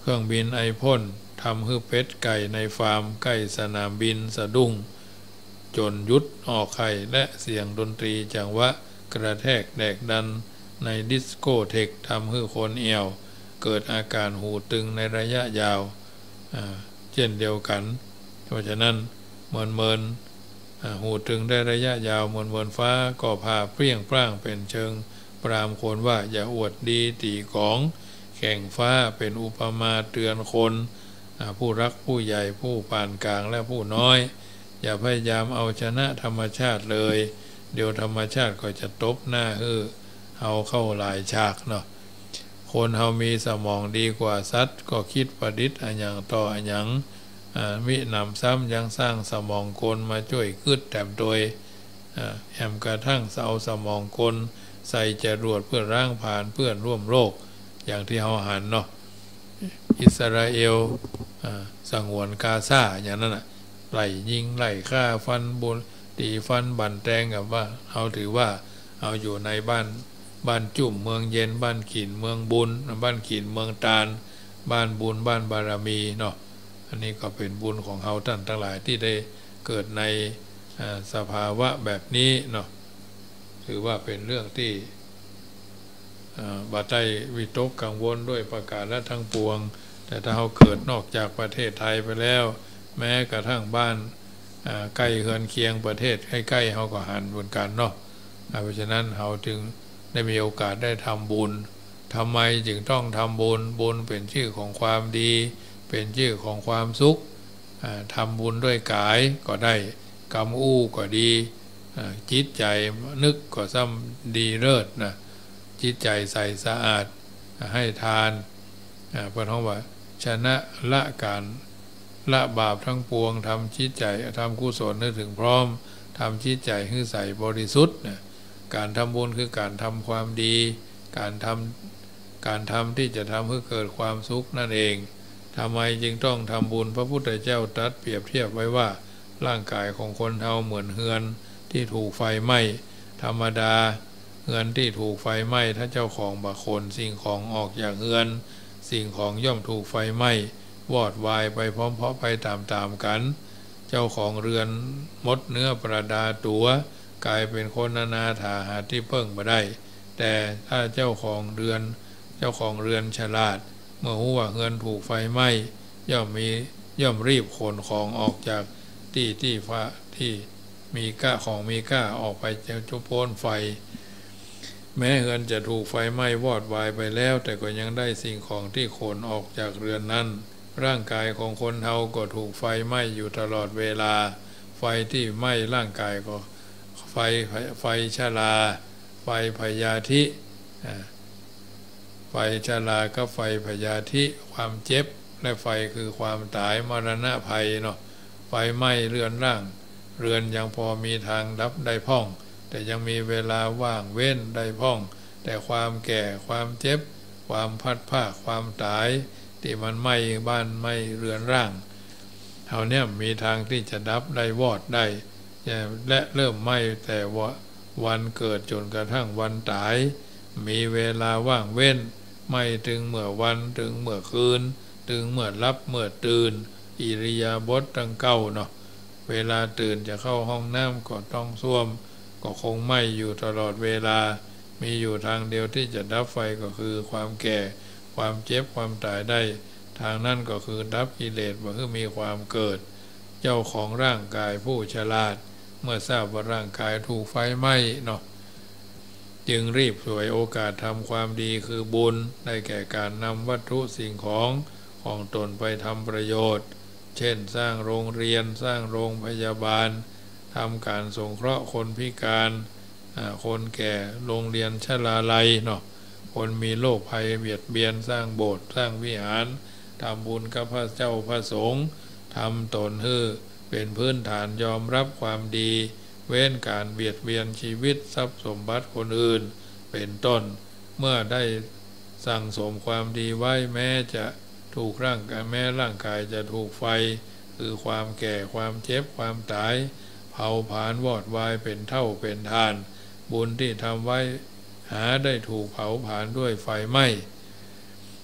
เครื่องบินไอพ่นทำให้เป็ดไก่ในฟาร์มใกล้สนามบินสะดุ้งจนยุดออกไข่และเสียงดนตรีจังหวะกระแทกแดกดันในดิสโกเทกทำให้คนเอวเกิดอาการหูตึงในระยะยาวเช่นเดียวกันเพราะฉะนั้นเมินเมินหูตึงได้ระยะยาวเมินเมินฟ้าก็พาเปรี้ยงปร้างเป็นเชิงปรามคนว่าอย่าอวดดีตีของแข่งฟ้าเป็นอุปมาเตือนคนผู้รักผู้ใหญ่ผู้ปานกลางและผู้น้อยอย่าพยายามเอาชนะธรรมชาติเลยเดี๋ยวธรรมชาติก็จะตบหน้าฮือเอาเข้าหลายฉากเนาะคนเฮามีสมองดีกว่าสัตว์ก็คิดประดิษฐ์อันอย่างต่ออันอย่างมิหนำซ้ำยังสร้างสมองกลมาช่วยคืดแถมโดยแอมกระทั่งเอาสมองกลใส่จรวดเพื่อร่างผ่านเพื่อนร่วมโลกอย่างที่เฮาหันเนาะอิสราเอลสังหวนกาซาอย่างนั้นน่ะไล่ยิงไล่ฆ่าฟันบุญตีฟันบั่นแทงกับว่าเอาถือว่าเอาอยู่ในบ้านบ้านจุ่มเมืองเย็นบ้านขีนเมืองบุญบ้านขีนเมืองตาลบ้านบุญบ้านบารมีเนาะอันนี้ก็เป็นบุญของเฮาท่านทั้งหลายที่ได้เกิดในสภาวะแบบนี้เนาะถือว่าเป็นเรื่องที่บาดใจวิตกกังวลด้วยประกาศและทั้งปวงแต่ถ้าเขาเกิดนอกจากประเทศไทยไปแล้วแม้กระทั่งบ้านใกล้เฮือนเคียงประเทศใกล้ๆเขาก็หันบนกันเนาะเพราะฉะนั้นเขาจึงได้มีโอกาสได้ทำบุญทำไมจึงต้องทำบุญบุญเป็นชื่อของความดีเป็นชื่อของความสุขทำบุญด้วยกายก็ได้กรรมอู้ก็ดีจิตใจนึกก็ซ้ำดีเลิศนะจิตใจใสสะอาดให้ทานเพราะท้องว่าชนะละการละบาปทั้งปวงทำจิตใจทำกุศลนึกถึงพร้อมทำจิตใจให้ใสบริสุทธิ์นะการทำบุญคือการทำความดีการทำการทำที่จะทำให้เกิดความสุขนั่นเองทำไมจึงต้องทำบุญพระพุทธเจ้าตรัสเปรียบเทียบไว้ว่าร่างกายของคนเฮาเหมือนเฮือนที่ถูกไฟไหม้ธรรมดาเฮือนที่ถูกไฟไหม้ถ้าเจ้าของบางคนสิ่งของออกจากเฮือนสิ่งของย่อมถูกไฟไหม้วอดวายไปพร้อมๆไปตามๆกันเจ้าของเรือนมดเนื้อประดาตัวกลายเป็นคนนานาถาหาที่เพิ่งมาได้แต่ถ้าเจ้าของเรือนเจ้าของเรือนฉลาดเมื่อรู้ว่าเรือนถูกไฟไหม้ย่อมมีย่อมรีบขนของออกจากที่ที่ฟ้าที่มีก้าของมีก้าออกไปจะจุโพ้นไฟแม้เรือนจะถูกไฟไหม้วอดวายไปแล้วแต่ก็ยังได้สิ่งของที่ขนออกจากเรือนนั้นร่างกายของคนเฮาก็ถูกไฟไหม้อยู่ตลอดเวลาไฟที่ไหม้ร่างกายก็ไฟไฟชราไฟพยาธิไฟชราก็ไฟพยาธิความเจ็บและไฟคือความตายมรณะภัยเนาะไฟไหม้เรือนร่างเรือนยังพอมีทางดับได้พ่องแต่ยังมีเวลาว่างเว้นได้พ่องแต่ความแก่ความเจ็บความพัดภาคความตายที่มันไหม้บ้านไหม้เรือนร่างเท่านี้มีทางที่จะดับได้วอดได้และเริ่มไหม้แต่ว่าวันเกิดจนกระทั่งวันตายมีเวลาว่างเว้นไม่ถึงเมื่อวันถึงเมื่อคืนถึงเมื่อรับเมื่อตื่นอิริยาบถตั้งเก้าเนาะเวลาตื่นจะเข้าห้องน้ำก็ต้องส้วมก็คงไหม้อยู่ตลอดเวลามีอยู่ทางเดียวที่จะดับไฟก็คือความแก่ความเจ็บความตายได้ทางนั้นก็คือดับกิเลสว่าคือมีความเกิดเจ้าของร่างกายผู้ฉลาดเมื่อทราบว่าร่างกายถูกไฟไหม้เนาะจึงรีบฉวยโอกาสทำความดีคือบุญได้แก่การนำวัตถุสิ่งของของตนไปทำประโยชน์เช่นสร้างโรงเรียนสร้างโรงพยาบาลทำการสงเคราะห์คนพิการคนแก่โรงเรียนชราลัยเนาะคนมีโรคภัยเบียดเบียนสร้างโบสถ์สร้างวิหารทำบุญกับพระเจ้าพระสงฆ์ทำตนให้เป็นพื้นฐานยอมรับความดีเว้นการเบียดเบียนชีวิตทรัพย์สมบัติคนอื่นเป็นต้นเมื่อได้สั่งสมความดีไว้แม้จะถูกร่างกายแม้ร่างกายจะถูกไฟคือความแก่ความเจ็บความตายเผาผลาญวอดวายเป็นเท่าเป็นทานบุญที่ทำไว้หาได้ถูกเผาผลาญด้วยไฟไหม้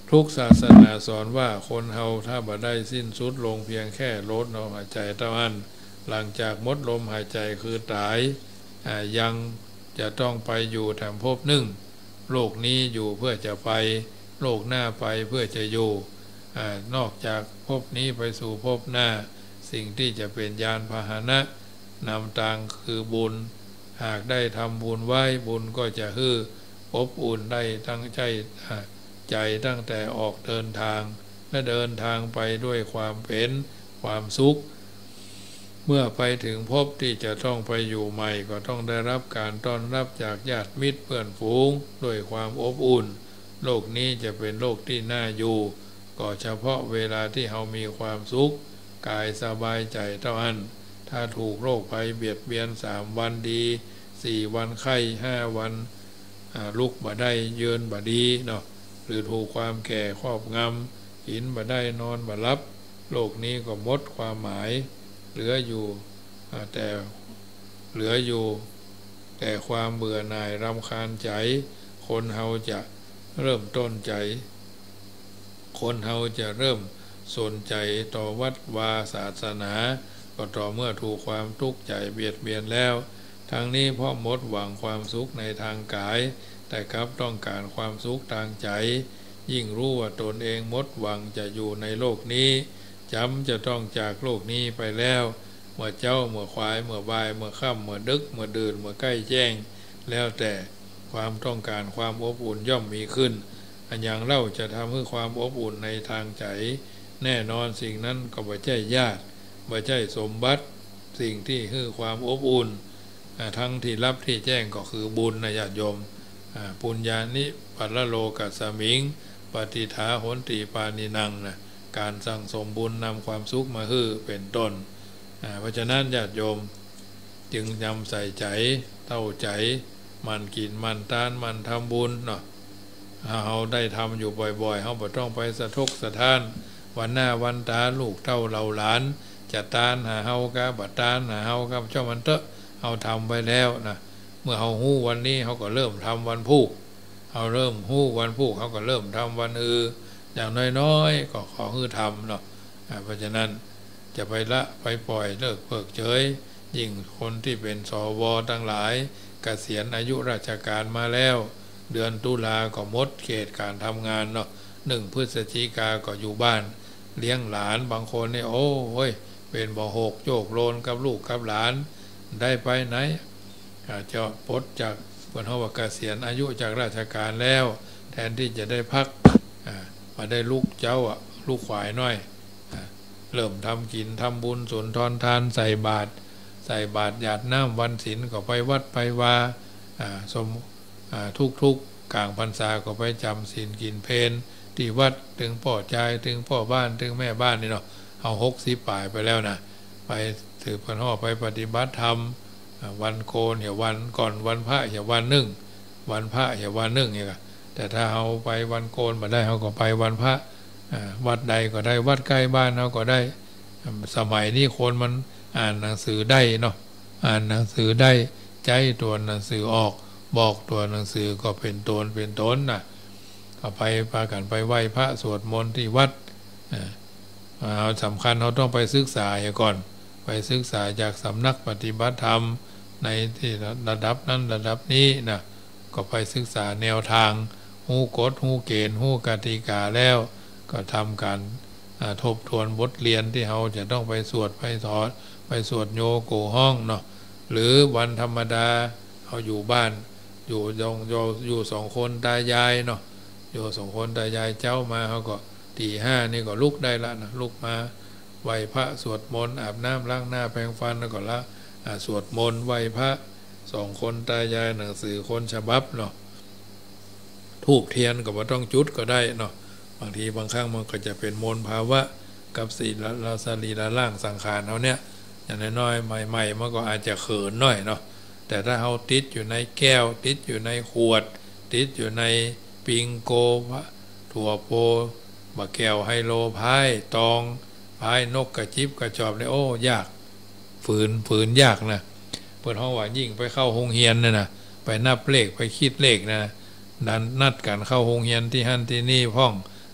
ทุกศาสนาสอนว่าคนเฮาถ้าบ่ได้สิ้นสุดลงเพียงแค่ลดลมหายใจเท่านั้นหลังจากหมดลมหายใจคือตายยังจะต้องไปอยู่แถมภพหนึ่งโลกนี้อยู่เพื่อจะไปโลกหน้าไปเพื่อจะอยู่นอกจากภพนี้ไปสู่ภพหน้าสิ่งที่จะเป็นยานพาหนะนำทางคือบุญหากได้ทำบุญไว้บุญก็จะฮืออบอุ่นได้ตั้งใจใจตั้งแต่ออกเดินทางและเดินทางไปด้วยความเป็นความสุขเมื่อไปถึงภพที่จะต้องไปอยู่ใหม่ก็ต้องได้รับการต้อนรับจากญาติมิตรเพื่อนฝูงด้วยความอบอุ่นโลกนี้จะเป็นโลกที่น่าอยู่ก็เฉพาะเวลาที่เรามีความสุขกายสบายใจเท่านั้นถ้าถูกโรคภัยเบียดเบียนสามวันดีสี่วันไข้ห้าวันลุกบ่ได้เยืนบ่ดีเนาะหรือถูกความแก่ครอบงำกินบ่ได้นอนบ่หลับโลกนี้ก็หมดความหมายเหลืออยู่แต่เหลืออยู่แต่ความเบื่อหน่ายรำคาญใจคนเฮาจะเริ่มต้นใจคนเฮาจะเริ่มสนใจต่อวัดวาศาสนาก็ต่อเมื่อถูกความทุกข์ใจเบียดเบียนแล้วทั้งนี้เพราะหมดหวังความสุขในทางกายแต่ครับต้องการความสุขทางใจยิ่งรู้ว่าตนเองหมดหวังจะอยู่ในโลกนี้จำจะต้องจากโลกนี้ไปแล้วเมื่อเจ้าเมื่อควายเมื่อบ่ายเมื่อค่ำเมื่อดึกเมื่อดื่นเมื่อใกล้แจ้งแล้วแต่ความต้องการความอบอุ่นย่อมมีขึ้นอันอย่างเล่าจะทำให้ความอบอุ่นในทางใจแน่นอนสิ่งนั้นก็บ่ใช่ญาติบ่ใช่สมบัติสิ่งที่คือความอบอุ่นทั้งที่รับที่แจ้งก็คือบุญนะญาติโยมปุญญานิปัลโลกัสสมิงปฏิฐาโหนติปานินังนะการสั่งสมบุญนำความสุขมาฮือเป็นต้นเพราะฉะนั้นญาติโยมจึงนำใส่ใจเต้าใจมันกินมันทานมันทำบุญเนาะเราได้ทำอยู่บ่อยๆเราบ่ต้องไปสะทกสะท้านวันหน้าวันตาลูกเต้าเราหลานจะตานหาเฮากะบัดตานหาเฮากะเจ้ามันเตอะเอาทำไปแล้วนะเมื่อเขาหู้วันนี้เขาก็เริ่มทำวันพุธเขาเริ่มหู้วันพุธเขาก็เริ่มทำวันอื่นอย่างน้อยๆก็ขอฮือทำเนาะเพราะฉะนั้นจะไปละไปปล่อยเลิกเพิกเฉยยิ่งคนที่เป็นสวทั้งหลายเกษียณอายุราชการมาแล้วเดือนตุลาก็หมดเขตการทำงานเนาะหนึ่งพฤศจิกาก็อยู่บ้านเลี้ยงหลานบางคนเนี่ยโอ้ยเป็นบ่หกโจกโลนกับลูกกับหลานได้ไปไหนจะปลดจากเพิ่นเฮาว่าเกษียณอายุจากราชการแล้วแทนที่จะได้พักมาได้ลูกเจ้าอ่ะลูกขวายน้อยเริ่มทำกินทำบุญสุนทรทานใส่บาตรใส่บาตรหยาดน้ำวันศีลก็ไปวัดไปวาสมทุกทุกกลางพรรษาก็ไปจำศีลกินเพลที่วัดถึงพ่อใจถึงพ่อบ้านถึงแม่บ้านนี่เนาะเอาหกสิบป่ายไปแล้วนะไปถือพระห่อไปปฏิบัติธรรมวันโกนเหี่ยวันก่อนวันพระเหี่ยวันหนึ่งวันพระเหี่ยวันหนึ่งเนี่ยแต่ถ้าเอาไปวันโกนมาได้เขาก็ไปวันพระวัดใดก็ได้วัดใกล้บ้านเขาก็ได้สมัยนี้คนมันอ่านหนังสือได้เนาะอ่านหนังสือได้ใจตัวหนังสือออกบอกตัวหนังสือก็เป็นตนเป็นตนนะก็ไปพากันไปไหว้พระสวดมนต์ที่วัดเอาสำคัญเขาต้องไปศึกษาก่อนไปศึกษาจากสำนักปฏิบัติธรรมในที่ระดับนั้นระดับนี้นะก็ไปศึกษาแนวทางหูกฎหูเกณฑ์หูกติกาแล้วก็ทำการทบทวนบทเรียนที่เขาจะต้องไปสวดไปถอดไปสวดโยโกห้องเนาะหรือวันธรรมดาเขาอยู่บ้านอยู่ยองอยู่สองคนตายายเนาะอยู่สองคนตายายเจ้ามาเขาก็ตีห้านี่ก็ลุกได้ละนะลุกมาไหว้พระสวดมนต์อาบน้ำล้างหน้าแปรงฟันแล้วก็ละสวดมนต์ไหว้พระสองคนตายายหนังสือคนฉบับเนาะทูบเทียนก็บ่ต้องจุดก็ได้เนาะบางทีบางครั้งมันก็จะเป็นมนภาวะกับสีละสรีละล่างสังขารเขาเนี่ยอย่างน้อยๆใหม่ๆมันก็อาจจะเขินหน่อยเนาะแต่ถ้าเขาติดอยู่ในแก้วติดอยู่ในขวดติดอยู่ในปิงโกถั่วโพบะแก้วไฮโลพายตองพายนกกระจิบกระจอบเนี่ยโอ้ยากฝืนฝืนยากนะเปิดห้องว่ายิ่งไปเข้าโรงเรียนนะนะไปนับเลขไปคิดเลขนะดันนัดกันเข้าโรงเรียนที่ฮั่นที่นี่พ่อง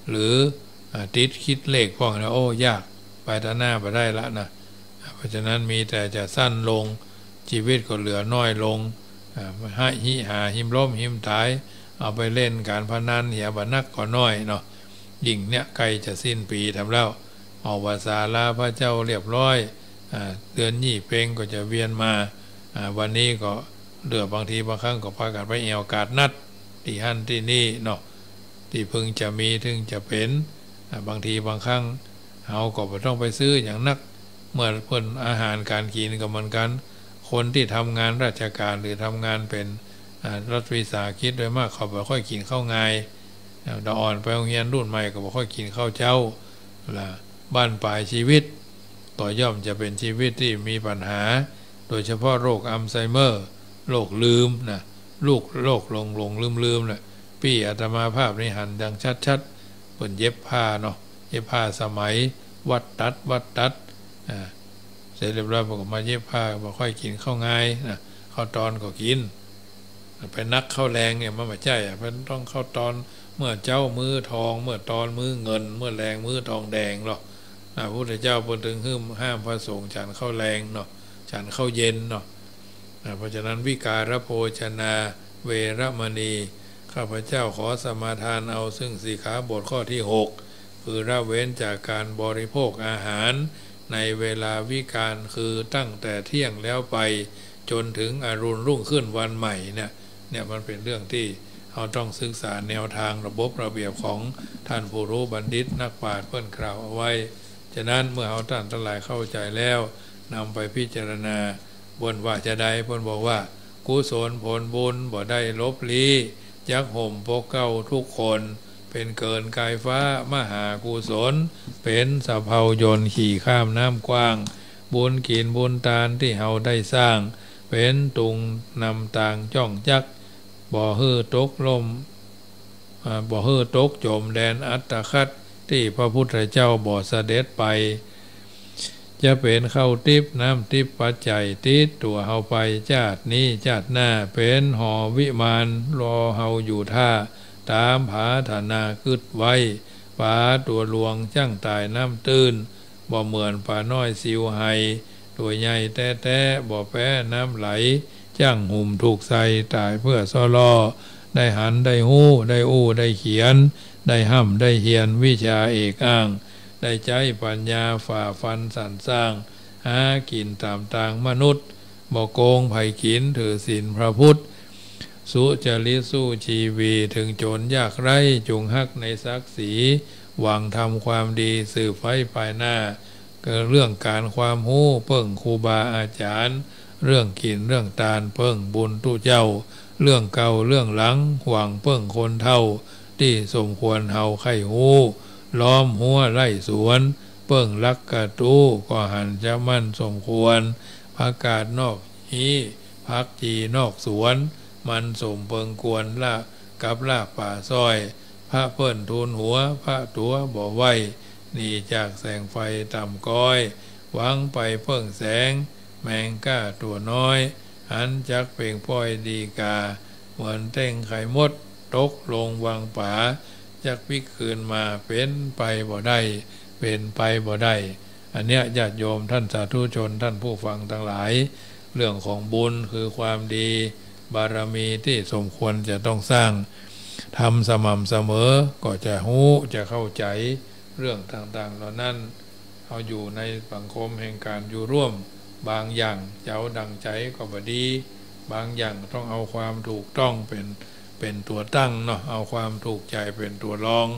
หรือติดคิดเลขพวกนั้นโอ้ยากไปด้านหน้าไปได้ละนะเพราะฉะนั้นมีแต่จะสั้นลงชีวิตก็เหลือน้อยลงให้หิหาหิมล้มหิมตายเอาไปเล่นการพนันเหียบันักก็น้อยเนาะยิ่งเนี่ยใกล้จะสิ้นปีทำแล้วออกวาสาลาพระเจ้าเรียบร้อยเดือนยี่เพ็งก็จะเวียนมาวันนี้ก็เดือบางทีบางครั้งก็พากันไปเอวกาดนัดที่หันที่นี่เนาะที่พึงจะมีถึงจะเป็นบางทีบางครั้งเราก็ไม่ต้องไปซื้ออย่างนักเมื่อเพิ่นอาหารการกินก็เหมือนกันคนที่ทำงานราชการหรือทำงานเป็นรัฐวิสาหกิจโดยมากเขาไม่ค่อยกินข้าวง่ายดอ่อนไปโรงเรียนรุ่นใหม่ก็ไม่ค่อยกินข้าวเจ้าละบ้านปลายชีวิตต่อย่อมจะเป็นชีวิตที่มีปัญหาโดยเฉพาะโรคอัลไซเมอร์โรคลืมนะลูกโรคหลงหลงลืมลืมนะพี่อาตมาภาพนี่หันดังชัดๆเปิ่นเย็บผ้าเนาะเย็บผ้าสมัยวัดตัดวัดตัดอ่าเสร็จเรียบร้อยผมก็มาเย็บผ้าบ่ค่อยกินข้าวง่ายนะข้าวตอนก็กินไปนักข้าวแรงเนี่ยมันไม่ใช่อ่ะมันต้องข้าวตอนเมื่อเจ้ามือทองเมื่อตอนมือเงินเมื่อแรงมือทองแดงหรอกพระพุทธเจ้าเพิ่นถึงห้ามห้ามพระสงฆ์ฉันข้าวแรงเนาะฉันข้าวเย็นเนาะเพราะฉะนั้นวิการโภชนาเวรมณีข้าพเจ้าขอสมาทานเอาซึ่งสีขาบทข้อที่หกคือละเว้นจากการบริโภคอาหารในเวลาวิกาลคือตั้งแต่เที่ยงแล้วไปจนถึงอรุณรุ่งขึ้นวันใหม่เนี่ยเนี่ยมันเป็นเรื่องที่เราต้องศึกษาแนวทางระบบระเบียบของท่านผู้รู้บัณฑิตนักปราชญ์เพิ่นกล่าวเอาไว้ฉะนั้นเมื่อเราท่านทั้งหลายเข้าใจแล้วนำไปพิจารณาบนว่าจะได้เพิ่นบอกว่ากุศลผลบุญบ่ได้ลบลี้ยักห่มปกเก้าทุกคนเป็นเกินกายฟ้ามหากุศลเป็นสะเพายนต์ขี่ข้ามน้ำกว้างบุญกินบุญทานที่เฮาได้สร้างเป็นตุงนำต่างจ้องจักบ่ฮือตกลมบ่ฮือตกจมแดนอัตตคัดที่พระพุทธเจ้าบ่เสด็จไปจะเป็นเข้าทิพน้ำทิพปัจจัยติดตัวเฮาไปชาตินี้ชาติหน้าเป็นหอวิมานรอเฮาอยู่ท่าตามผาธนาคืดไว้ปลาตัวหลวงช่างตายน้ำตื้นบ่เหมือนปลาน้อยซิวไฮตัวใหญ่แต่แต่บ่แพ้น้ำไหลจ้างหุ่มถูกใส่ตายเพื่อซอลอได้หันได้หู้ได้อู้ได้เขียนได้ห้ำได้เฮียนวิชาเอกอ้างได้ใจปัญญาฝ่าฟันสรรสร้างหากินตามต่างมนุษย์บ่โกงไผ่ขินถือศีลพระพุทธสุจริตสู้ชีวีถึงโจรยากไร้จุงฮักในศักดิ์ศรีหวังทำความดีสืบไว้ภายหน้าเกิดเรื่องการความหู้เพิ่งครูบาอาจารย์เรื่องกินเรื่องทานเพิ่งบุญตู้เจ้าเรื่องเก่าเรื่องหลังหวังเพิ่งคนเท่าที่สมควรเฮาไข่หู้ล้อมหัวไร่สวนเพิ่งลักกระตู้ก็หันจะมั่นสมควรพักกาดนอกฮีพักจีนอกสวนมันสมเพิงกวนละกับลาป่าซอยพระเพิ่นทูลหัวพระตัวบ่ไหวหนีจากแสงไฟต่ำก้อยหวังไปเพิ่งแสงแมงก้าตัวน้อยหันจักเพ่งป้อยดีกาเหมือนเต้งไข่มดตกลงวางป่าจักพิกคืนมาเป็นไปบ่ได้เป็นไปบ่ได้อันเนี้ยญาติโยมท่านสาธุชนท่านผู้ฟังทั้งหลายเรื่องของบุญคือความดีบารมีที่สมควรจะต้องสร้างทำสม่ำเสมอก็จะหู้จะเข้าใจเรื่องต่างๆเหล่านั้นเอาอยู่ในสังคมแห่งการอยู่ร่วมบางอย่างเจ้าดังใจก็บ่ดีบางอย่างต้องเอาความถูกต้องเป็นเป็นตัวตั้งเนาะเอาความถูกใจเป็นตัวรอง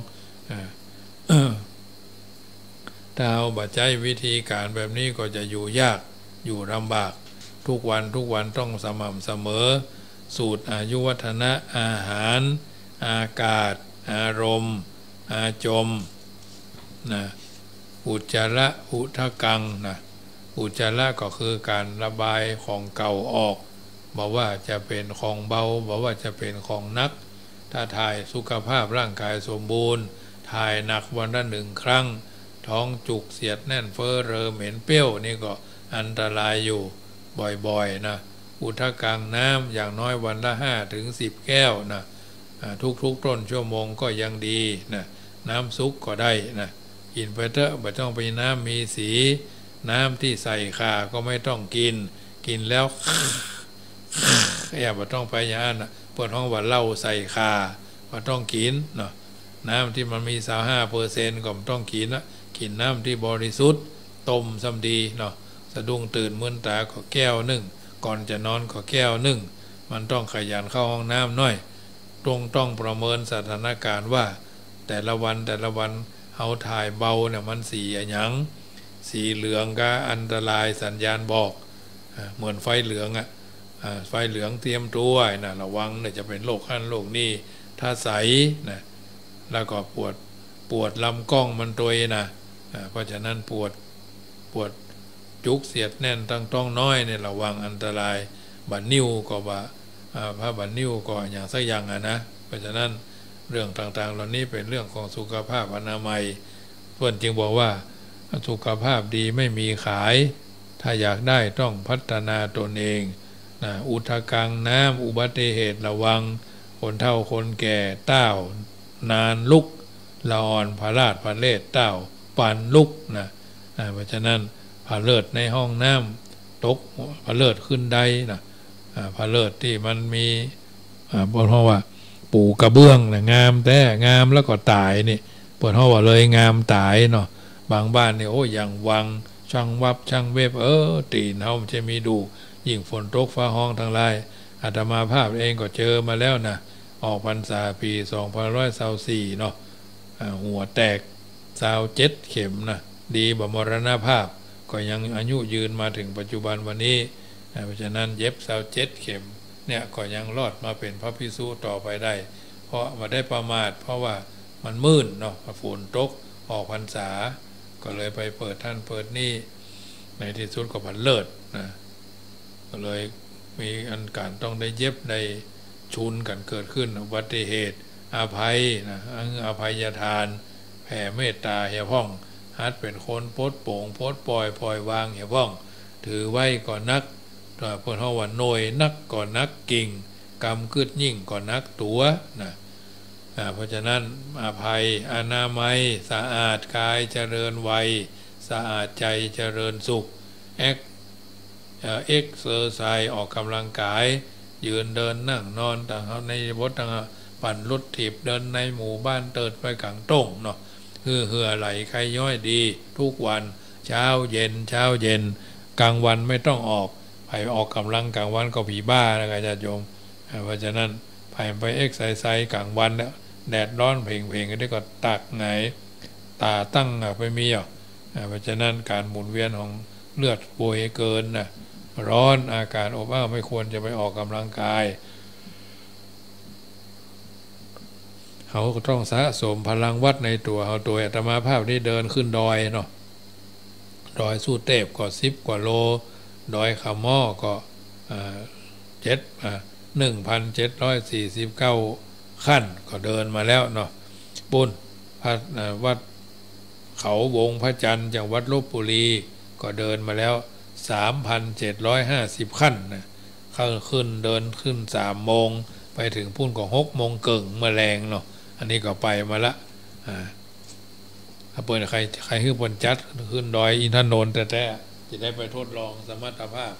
ถ้าเอาบัดใจวิธีการแบบนี้ก็จะอยู่ยากอยู่ลำบากทุกวันทุกวันต้องสม่ำเสมอสูตรอายุวัฒนะอาหารอากาศอารมณ์อาจมนะอุจจาระอุทกังนะอุจจาระก็คือการระบายของเก่าออกบอกว่าจะเป็นของเบาบอกว่าจะเป็นของนักถ้าถ่ายสุขภาพร่างกายสมบูรณ์ถ่ายหนักวันละหนึ่งครั้งท้องจุกเสียดแน่นเฟ้อเรอเหม็นเปรี้ยวนี่ก็อันตรายอยู่บ่อยๆนะอุทกังน้ำอย่างน้อยวันละห้าถึงสิบแก้วนะทุกๆต้นชั่วโมงก็ยังดีนะน้ำซุกก็ได้นะกินไปเถอะไม่ต้องไปน้ำมีสีน้ำที่ใส่ข่าก็ไม่ต้องกินกินแล้วอย่าไม่ต้องไปอย่างนั้นเปิดห้องว่าเหล้าใส่ข่าไม่ต้องกินเนาะน้ำที่มันมีสาวห้าเปอร์เซ็นต์ก็ไม่ต้องกินนะกินน้ำที่บริสุทธิ์ต้มซ้ำดีเนาะสะดุ้งตื่นมึนตาก็แก้วหนึ่งก่อนจะนอนก็แก้วหนึ่งมันต้องขยันเข้าห้องน้ำหน่อยตรงต้องประเมินสถานการณ์ว่าแต่ละวันแต่ละวันเอาถ่ายเบาเนี่ยมันสีอะไรอย่างสีเหลืองก็อันตรายสัญญาณบอกเหมือนไฟเหลืองอ่ะไฟเหลืองเตรียมตัวนะระวังเนี่ยจะเป็นโรคขั้นโรคนี้ถ้าใสนะแล้วก็ปวดปวดลำกล้องมันตัวนะเพราะฉะนั้นปวดปวดจุกเสียดแน่นตั้งต้องน้อยเนี่ยระวังอันตรายบัดนิ้วก็บ่าพระบัดนิ้วก็อย่างสักอย่างอ่ะนะเพราะฉะนั้นเรื่องต่างๆเหล่านี้เป็นเรื่องของสุขภาพอนามัยเพื่อนจึงบอกว่าสุขภาพดีไม่มีขายถ้าอยากได้ต้องพัฒนาตนเองนะอุทกังน้ำอุบัติเหตุระวังคนเฒ่าคนแก่เต้านานลุกละอ่อนพระราชพระเลศเต้าปันลุกนะเพราะฉะนั้นพระเลิศในห้องน้ำตกพระเลิศขึ้นได้นะพระเลิศที่มันมีเพราะว่าปูกระเบื้องนะงามแต่งามแล้วก็ตายนี่เปิดห้องว่าเลยงามตายเนาะบางบ้านเนี่ยโอ้อย่างวังช่างวับช่างเวบเออตีนเขาจะมีดูยิ่งฝนตกฟ้าห้องทั้งหลายอาตมาภาพเองก็เจอมาแล้วนะออกพรรษาปีสองพันร้อยสาวสี่เนาะหัวแตกสาวเจ็ดเข็มนะดีบ่มรณภาพก็ยังอายุยืนมาถึงปัจจุบันวันนี้เพราะฉะนั้นเย็บสาวเจ็ดเข็มเนี่ยก็ยังรอดมาเป็นพระภิกษุต่อไปได้เพราะมาได้ประมาทเพราะว่ามันมืดเนาะฝนตกออกพรรษาก็เลยไปเปิดท่านเปิดนี่ในที่สุดก็ผันเลิศนะก็เลยมีอันการต้องได้เย็บได้ชุนกันเกิดขึ้นอุบัติเหตุอภัยนะอภัยทานแผ่เมตตาเหี่ยพ่องฮัดเป็นคนโพดโป่งโพดปล่อยปล่อยวางเหี่ยพ่องถือไว้ก่อนนักเพื่อนเขาว่าโนยนักก่อนนักกิ่งกรรมกึดยิ่งก่อนนักตัวนะเพราะฉะนั้นอภัยอนามัยสะอาดกายเจริญวัยสะอาดใจเจริญสุขเอ็กเอ็กเซอร์ไซส์ออกกำลังกายยืนเดินนั่งนอนต่างในบทต่างปั่นรถถีบเดินในหมู่บ้านเติดไปกลางต้งเนาะคือเหือไหลใครย่อยดีทุกวันเช้าเย็นเช้าเย็นกลางวันไม่ต้องออกไปออกกำลังกลางวันก็ผีบ้านะครับญาติโยมเพราะฉะนั้นไปไปเอ็กไซส์กลางวันแล้วแดดร้อนเพ่งเพ่งก็ได้ก็ตักไงตาตั้งไปมีอ่ะเพราะฉะนั้นการหมุนเวียนของเลือดโวยเกินนะร้อนอาการอบอ้าวไม่ควรจะไปออกกำลังกายเขาก็ต้องสะสมพลังวัดในตัวเขาตัวอาตมาภาพนี่เดินขึ้นดอยเนาะดอยสู้เทพก็สิบกว่าโลดอยขม้อก็เจ็ดหนึ่งพันเจ็ดร้อยสี่สิบเก้าขั้นก็เดินมาแล้วเนาะบุญพัดวัดเขาวงพระจันทร์จากวัดลพบุรีก็เดินมาแล้วสามพันเจ็ดร้อยห้าสิบขั้นนะเข้าขึ้นเดินขึ้นสามโมงไปถึงพุ่นก็หกโมงเกิ่งเมื่อแรงเนาะอันนี้ก็ไปมาละอ่าถ้าเปิดใครใครขึ้นบนจัดขึ้นดอยอินทนนท์แต่แต่จะได้ไปทดลองสมรรถภาพ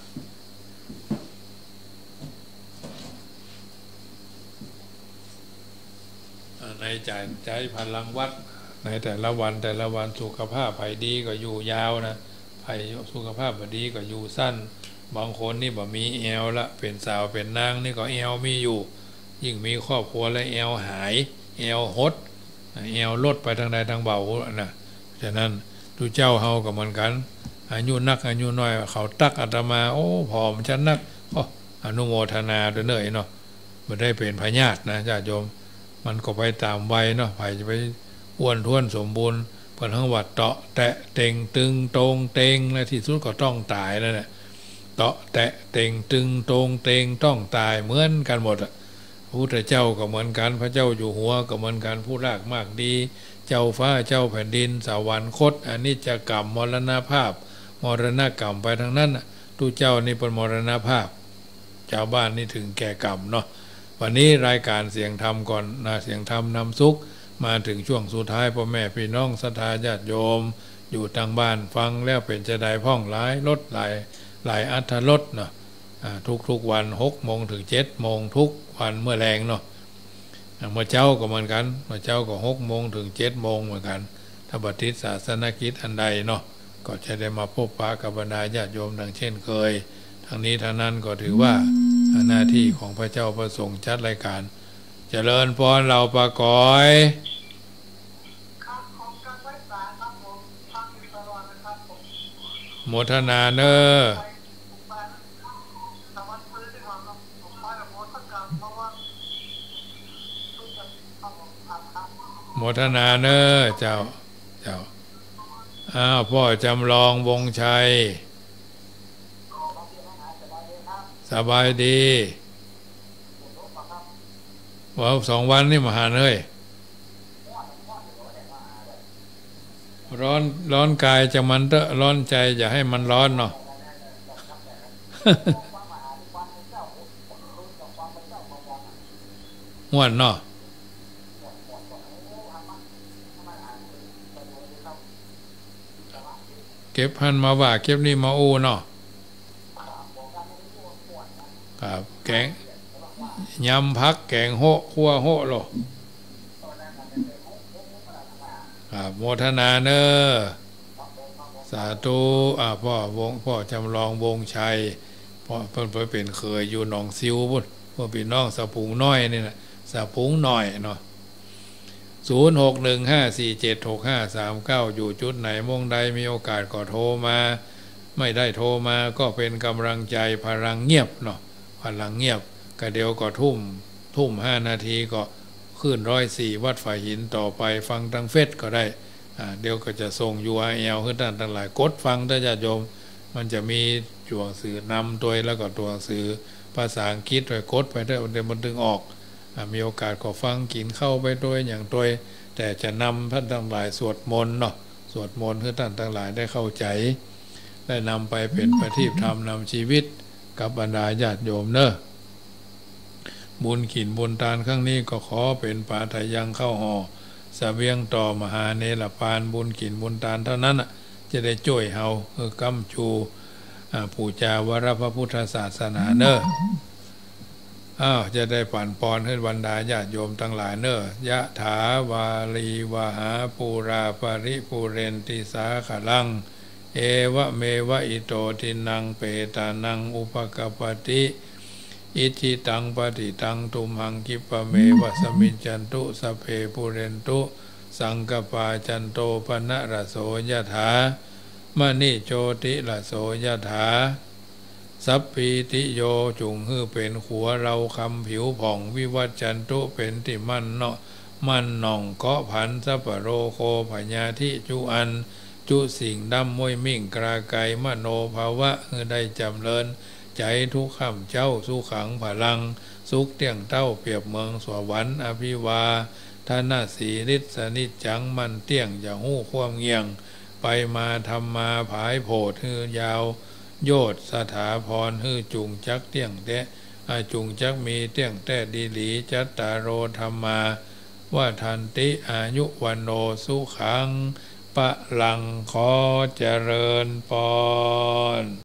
ในใจใจพลังวัดในแต่ละวันแต่ละวันสุขภาพภัยดีก็อยู่ยาวนะภัยสุขภาพบดีก็อยู่สั้นบางคนนี่บ่มีแอลละเป็นสาวเป็นนางนี่ก็แอลมีอยู่ยิ่งมีครอบครัวแล้วแอลหายแอลหดแอลลดไปทางใดทางเบานะฉะนั้นทุกเจ้าเฮาก็เหมือนกันอายุนักอายุน้อยเขาตักอาตมาโอ้ผอมฉันนักโอ้อนุโมทนาด้วยเนยเนาะไม่ได้เป็นพญาตินะญาติโยมมันก็ไปตามวัยเนาะไผจะไปอ้วนท้วนสมบูรณ์เพิ่นทั้งวัดเตาะแตะเต็งตึงตรงเต็งและที่สุดก็ต้องตายแล้วเนี่ยเตาะแตะเต็งตึงตรงเต็งต้องตายเหมือนกันหมดอ่ะพระพุทธเจ้าก็เหมือนกันพระเจ้าอยู่หัวก็เหมือนกันผู้รากมากดีเจ้าฟ้าเจ้าแผ่นดินสวรรคตอนิจจกรรมมรณภาพมรณกรรมไปทางนั้นทุกเจ้านี่เป็นมรณภาพชาวบ้านนี่ถึงแก่กรรมเนาะวันนี้รายการเสียงธรรมก่อนนะเสียงธรรมนำสุขมาถึงช่วงสุดท้ายพ่อแม่พี่น้องศรัทธาญาติโยมอยู่ทางบ้านฟังแล้วเป็นจะได้พ่องหลายลดหลายหลายอัธรสเนาะทุกทุกวันหกโมงถึงเจ็ดโมงทุกวันเมื่อแรงเนาะเมื่อเช้าก็เหมือนกันเมื่อเช้าก็หกโมงถึงเจ็ดโมงเหมือนกันถ้าบัติศาสนกิจอันใดเนาะก็จะได้มาพบปะกับบรรดาญาติโยมดังเช่นเคยทั้งนี้ทั้งนั้นก็ถือว่าหน้าที่ของพระเจ้าประสงค์จัดรายการเจริญพรเราประกอยโมทนาเนอโมทนาเนอเจ้าเจ้าอ้าวพ่อจำลองวงชัยสบายดีว่าสองวันนี่มาหาเลยร้อนร้อนกายจะมันเตอะร้อนใจอย่าให้มันร้อนเนาะ ม่วนเนาะเก็บพันมาว่าเก็บนี่มาอูเนาะครับแกงยำพักแกงโหคั่วโหโลครับโมทนาเนอสาธุอ่าพ่อวงพ่อจำลองวงชัยพ่อเพิ่นเพิ่นเป็นเคยอยู่หนองซิวพุ่นพ่อพี่น้องสะพุงน้อยนี่นะสะพุงน้อยเนาะศูนย์หกหนึ่งห้าสี่เจ็ดหกห้าสามเก้าอยู่จุดไหนมงใดมีโอกาสก็โทรมาไม่ได้โทรมาก็เป็นกำลังใจพลังเงียบเนาะพลังเงียบก็เดี๋ยวก็ทุ่มทุ่มห้านาทีก็ขึ้นร้อยสี่วัดฝ่ายหินต่อไปฟังทางเฟซก็ได้เดี๋ยวก็จะส่ง ยู อาร์ แอล ขึ้นด้านต่างหลายกดฟังถ้าญาติโยมมันจะมีตัวหนังสือนำตัวแล้วก็ตัวหนังสือภาษาอังกฤษด้วยกดไปได้เดี๋ยวมันดึงออกมีโอกาสก็ฟังกินเข้าไปด้วยอย่างตัวแต่จะนำท่านทั้งหลายสวดมนต์เนาะสวดมนต์ให้ท่านทั้งหลายได้เข้าใจได้นำไปเป็นประทีปธรรมนำชีวิตกับบรรดาญาติโยมเนอะบุญขินบุญทานครั้งนี้ก็ขอเป็นปาทายังเข้าห่อเสบียงต่อมหาเนรปานบุญขินบุญทานเท่านั้นจะได้ช่วยเฮาเออกำชูปู่จาวรพระพุทธศาสนาเนอะอ้าวจะได้ปั่นปอนให้บรรดาญาติโยมทั้งหลายเนอะยะถาวาลีวหาปูราปริปุเรนติสาขลังเอวะเมวะอิโตทินังเปตานังอุปกปติอิจิตังปฏิตังตุมหังคิปะเมวะสมิจจันตุสเพปุเรนตุสังกปาจันโตปนะระโสยถามณิโชติระโสยถาสัพพิติโยจุงฮือเป็นขัวเราคำผิวผ่องวิวัจจันตุเป็นที่มั่นเนาะมั่นหน่องเกาะผันสัปโรโคพญาธิจุอันจุสิ่งดำมวยมิ่งกราไกมโนภาวะฮือได้จำเริญใจทุกข้ามเจ้าสุขังพลังสุขเตียงเต้าเปรียบเมืองสวรรค์อภิวาทนาสีฤทธิ์สนิจจังมันเตี้ยงอย่าหู้ความเงียงไปมาทำมาผายโผดฮือยาวโยดสถาพรฮือจุงจักเตี้ยงแตะอาจุงจักมีเตี้ยงแตะดีหลีจัตตารโรธรรมาว่าทันติอายุวันโนสุขังปะลังขอเจริญปอน